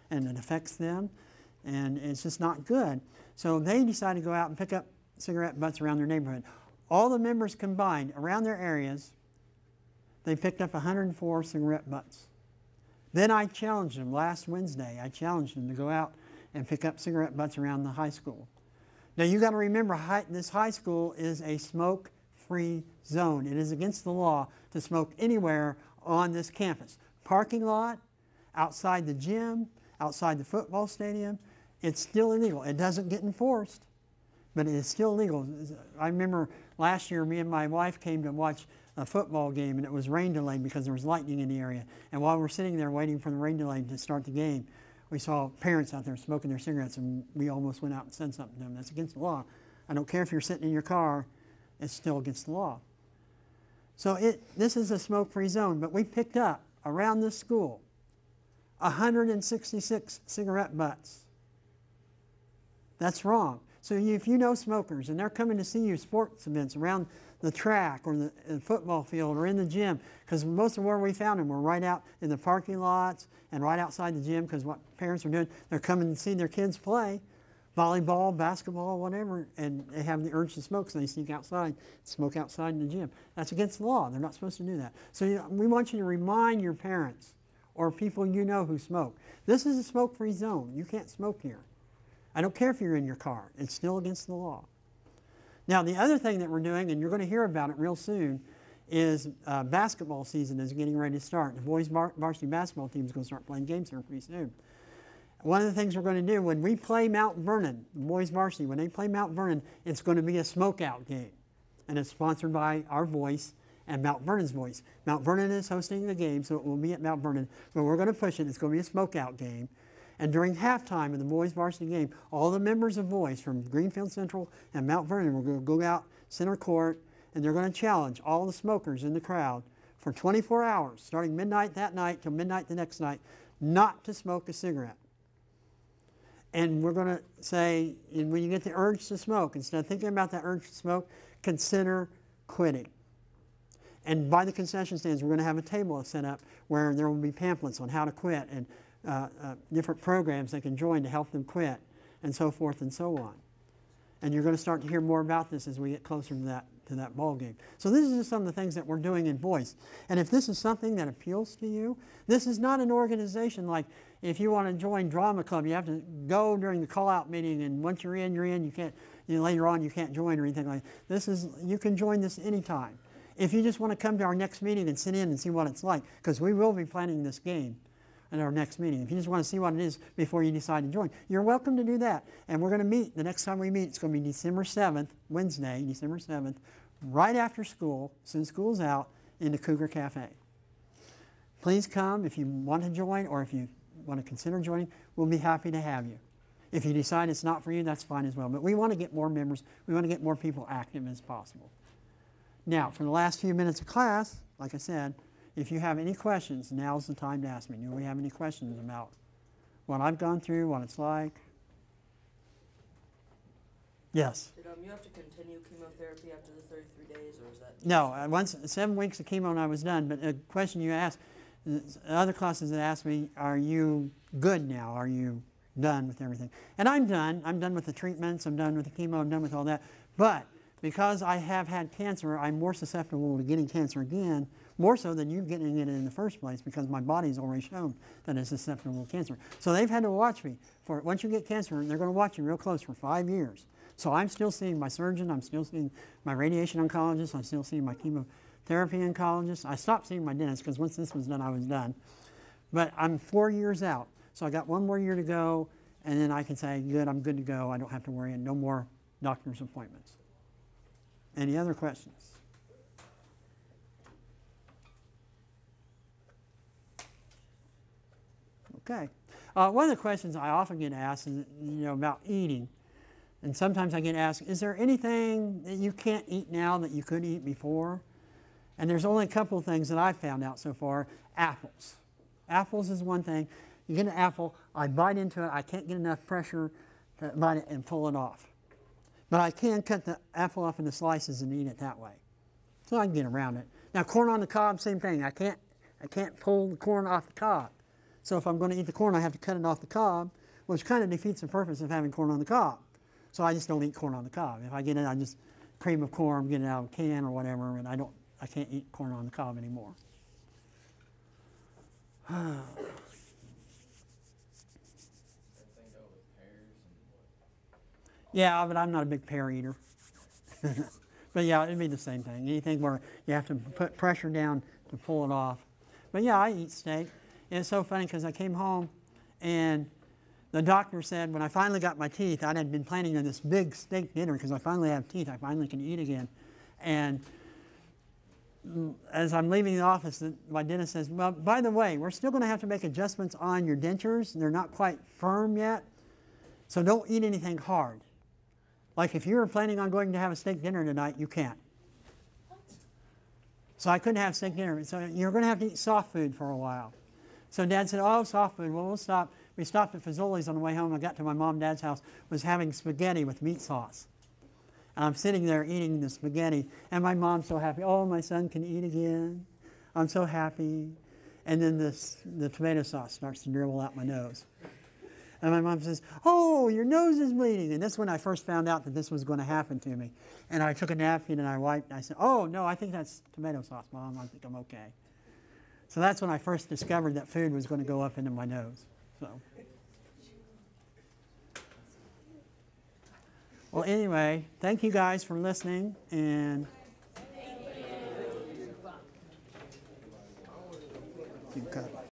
and it affects them, and it's just not good. So they decided to go out and pick up cigarette butts around their neighborhood. All the members combined around their areas, they picked up 104 cigarette butts. Then I challenged them last Wednesday. I challenged them to go out and pick up cigarette butts around the high school. Now you got to remember, this high school is a smoke-free zone. It is against the law to smoke anywhere on this campus. Parking lot, outside the gym, outside the football stadium, it's still illegal. It doesn't get enforced, but it is still illegal. I remember last year, me and my wife came to watch a football game, and it was rain delayed because there was lightning in the area. And while we're sitting there waiting for the rain delay to start the game, we saw parents out there smoking their cigarettes, and we almost went out and said something to them. That's against the law. I don't care if you're sitting in your car, it's still against the law. So this is a smoke-free zone, but we picked up around this school 166 cigarette butts. That's wrong. So if you know smokers and they're coming to see you sports events around the track or the football field or in the gym, because most of where we found them were right out in the parking lots and right outside the gym, because what parents are doing, they're coming to see their kids play volleyball, basketball, whatever, and they have the urge to smoke, so they sneak outside, smoke outside in the gym. That's against the law. They're not supposed to do that. So we want you to remind your parents or people you know who smoke. This is a smoke-free zone. You can't smoke here. I don't care if you're in your car. It's still against the law. Now, the other thing that we're doing, and you're going to hear about it real soon, is basketball season is getting ready to start. The boys' varsity basketball team is going to start playing games here pretty soon. One of the things we're going to do when we play Mount Vernon, the boys' varsity, when they play Mount Vernon, it's going to be a smokeout game. And it's sponsored by our Voice and Mount Vernon's Voice. Mount Vernon is hosting the game, so it will be at Mount Vernon. But we're going to push it. It's going to be a smokeout game. And during halftime of the boys' varsity game, all the members of Voice from Greenfield-Central and Mount Vernon will go out center court, and they're going to challenge all the smokers in the crowd for 24 hours, starting midnight that night till midnight the next night, not to smoke a cigarette. And we're going to say, when you get the urge to smoke, instead of thinking about that urge to smoke, consider quitting. And by the concession stands, we're going to have a table set up where there will be pamphlets on how to quit and different programs they can join to help them quit, and so forth and so on. And you're going to start to hear more about this as we get closer to that ball game. So this is just some of the things that we're doing in Voice. And if this is something that appeals to you, this is not an organization like if you want to join drama club, you have to go during the call-out meeting, and once you're in, you're in. You can't, later on you can't join or anything like that. This is, you can join this anytime. If you just want to come to our next meeting and sit in and see what it's like, because we will be planning this game at our next meeting. If you just want to see what it is before you decide to join, you're welcome to do that. And we're going to meet, the next time we meet, it's going to be December 7th, Wednesday, December 7th, right after school, as soon as school's out, in the Cougar Cafe. Please come if you want to join, or if you want to consider joining, we'll be happy to have you. If you decide it's not for you, that's fine as well. But we want to get more members. We want to get more people active as possible. Now, for the last few minutes of class, like I said, if you have any questions, now's the time to ask me. Do we have any questions about what I've gone through, what it's like? Yes? Did you have to continue chemotherapy after the 33 days, or is that? No, once 7 weeks of chemo and I was done. But the question you asked, other classes that asked me, are you good now? Are you done with everything? And I'm done. I'm done with the treatments. I'm done with the chemo. I'm done with all that. But because I have had cancer, I'm more susceptible to getting cancer again, more so than you getting it in the first place, because my body's already shown that it's susceptible to cancer. So they've had to watch me for, once you get cancer, they're going to watch you real close for 5 years. So I'm still seeing my surgeon, I'm still seeing my radiation oncologist, I'm still seeing my chemotherapy oncologist. I stopped seeing my dentist because once this was done, I was done. But I'm 4 years out, so I got 1 more year to go, and then I can say, good, I'm good to go. I don't have to worry, and no more doctor's appointments. Any other questions? Okay. One of the questions I often get asked is, about eating. And sometimes I get asked, is there anything that you can't eat now that you could eat before? And there's only a couple of things that I've found out so far. Apples. Apples is one thing. You get an apple, I bite into it, I can't get enough pressure to bite it and pull it off. But I can cut the apple up into slices and eat it that way. So I can get around it. Now, corn on the cob, same thing. I can't pull the corn off the cob. So if I'm going to eat the corn, I have to cut it off the cob, which kind of defeats the purpose of having corn on the cob. So I just don't eat corn on the cob. If I get it, I just cream of corn, get it out of a can or whatever, and I can't eat corn on the cob anymore. Yeah, but I'm not a big pear eater. But yeah, it'd be the same thing. Anything where you have to put pressure down to pull it off. But yeah, I eat steak. And it's so funny because I came home and the doctor said when I finally got my teeth, I had been planning on this big steak dinner because I finally have teeth. I finally can eat again. And as I'm leaving the office, my dentist says, well, by the way, we're still going to have to make adjustments on your dentures. They're not quite firm yet. So don't eat anything hard. Like if you were planning on going to have a steak dinner tonight, you can't. So I couldn't have steak dinner. So you're going to have to eat soft food for a while. So Dad said, oh, soft food. Well, we'll stop. We stopped at Fazoli's on the way home. I got to my mom and Dad's house, was having spaghetti with meat sauce. And I'm sitting there eating the spaghetti, and my mom's so happy. Oh, my son can eat again. I'm so happy. And then the tomato sauce starts to dribble out my nose. And my mom says, oh, your nose is bleeding. And that's when I first found out that this was going to happen to me. And I took a napkin and I wiped. And I said, oh, no, I think that's tomato sauce, Mom. I think I'm okay. So that's when I first discovered that food was going to go up into my nose. So, well, anyway, thank you guys for listening. And you cut.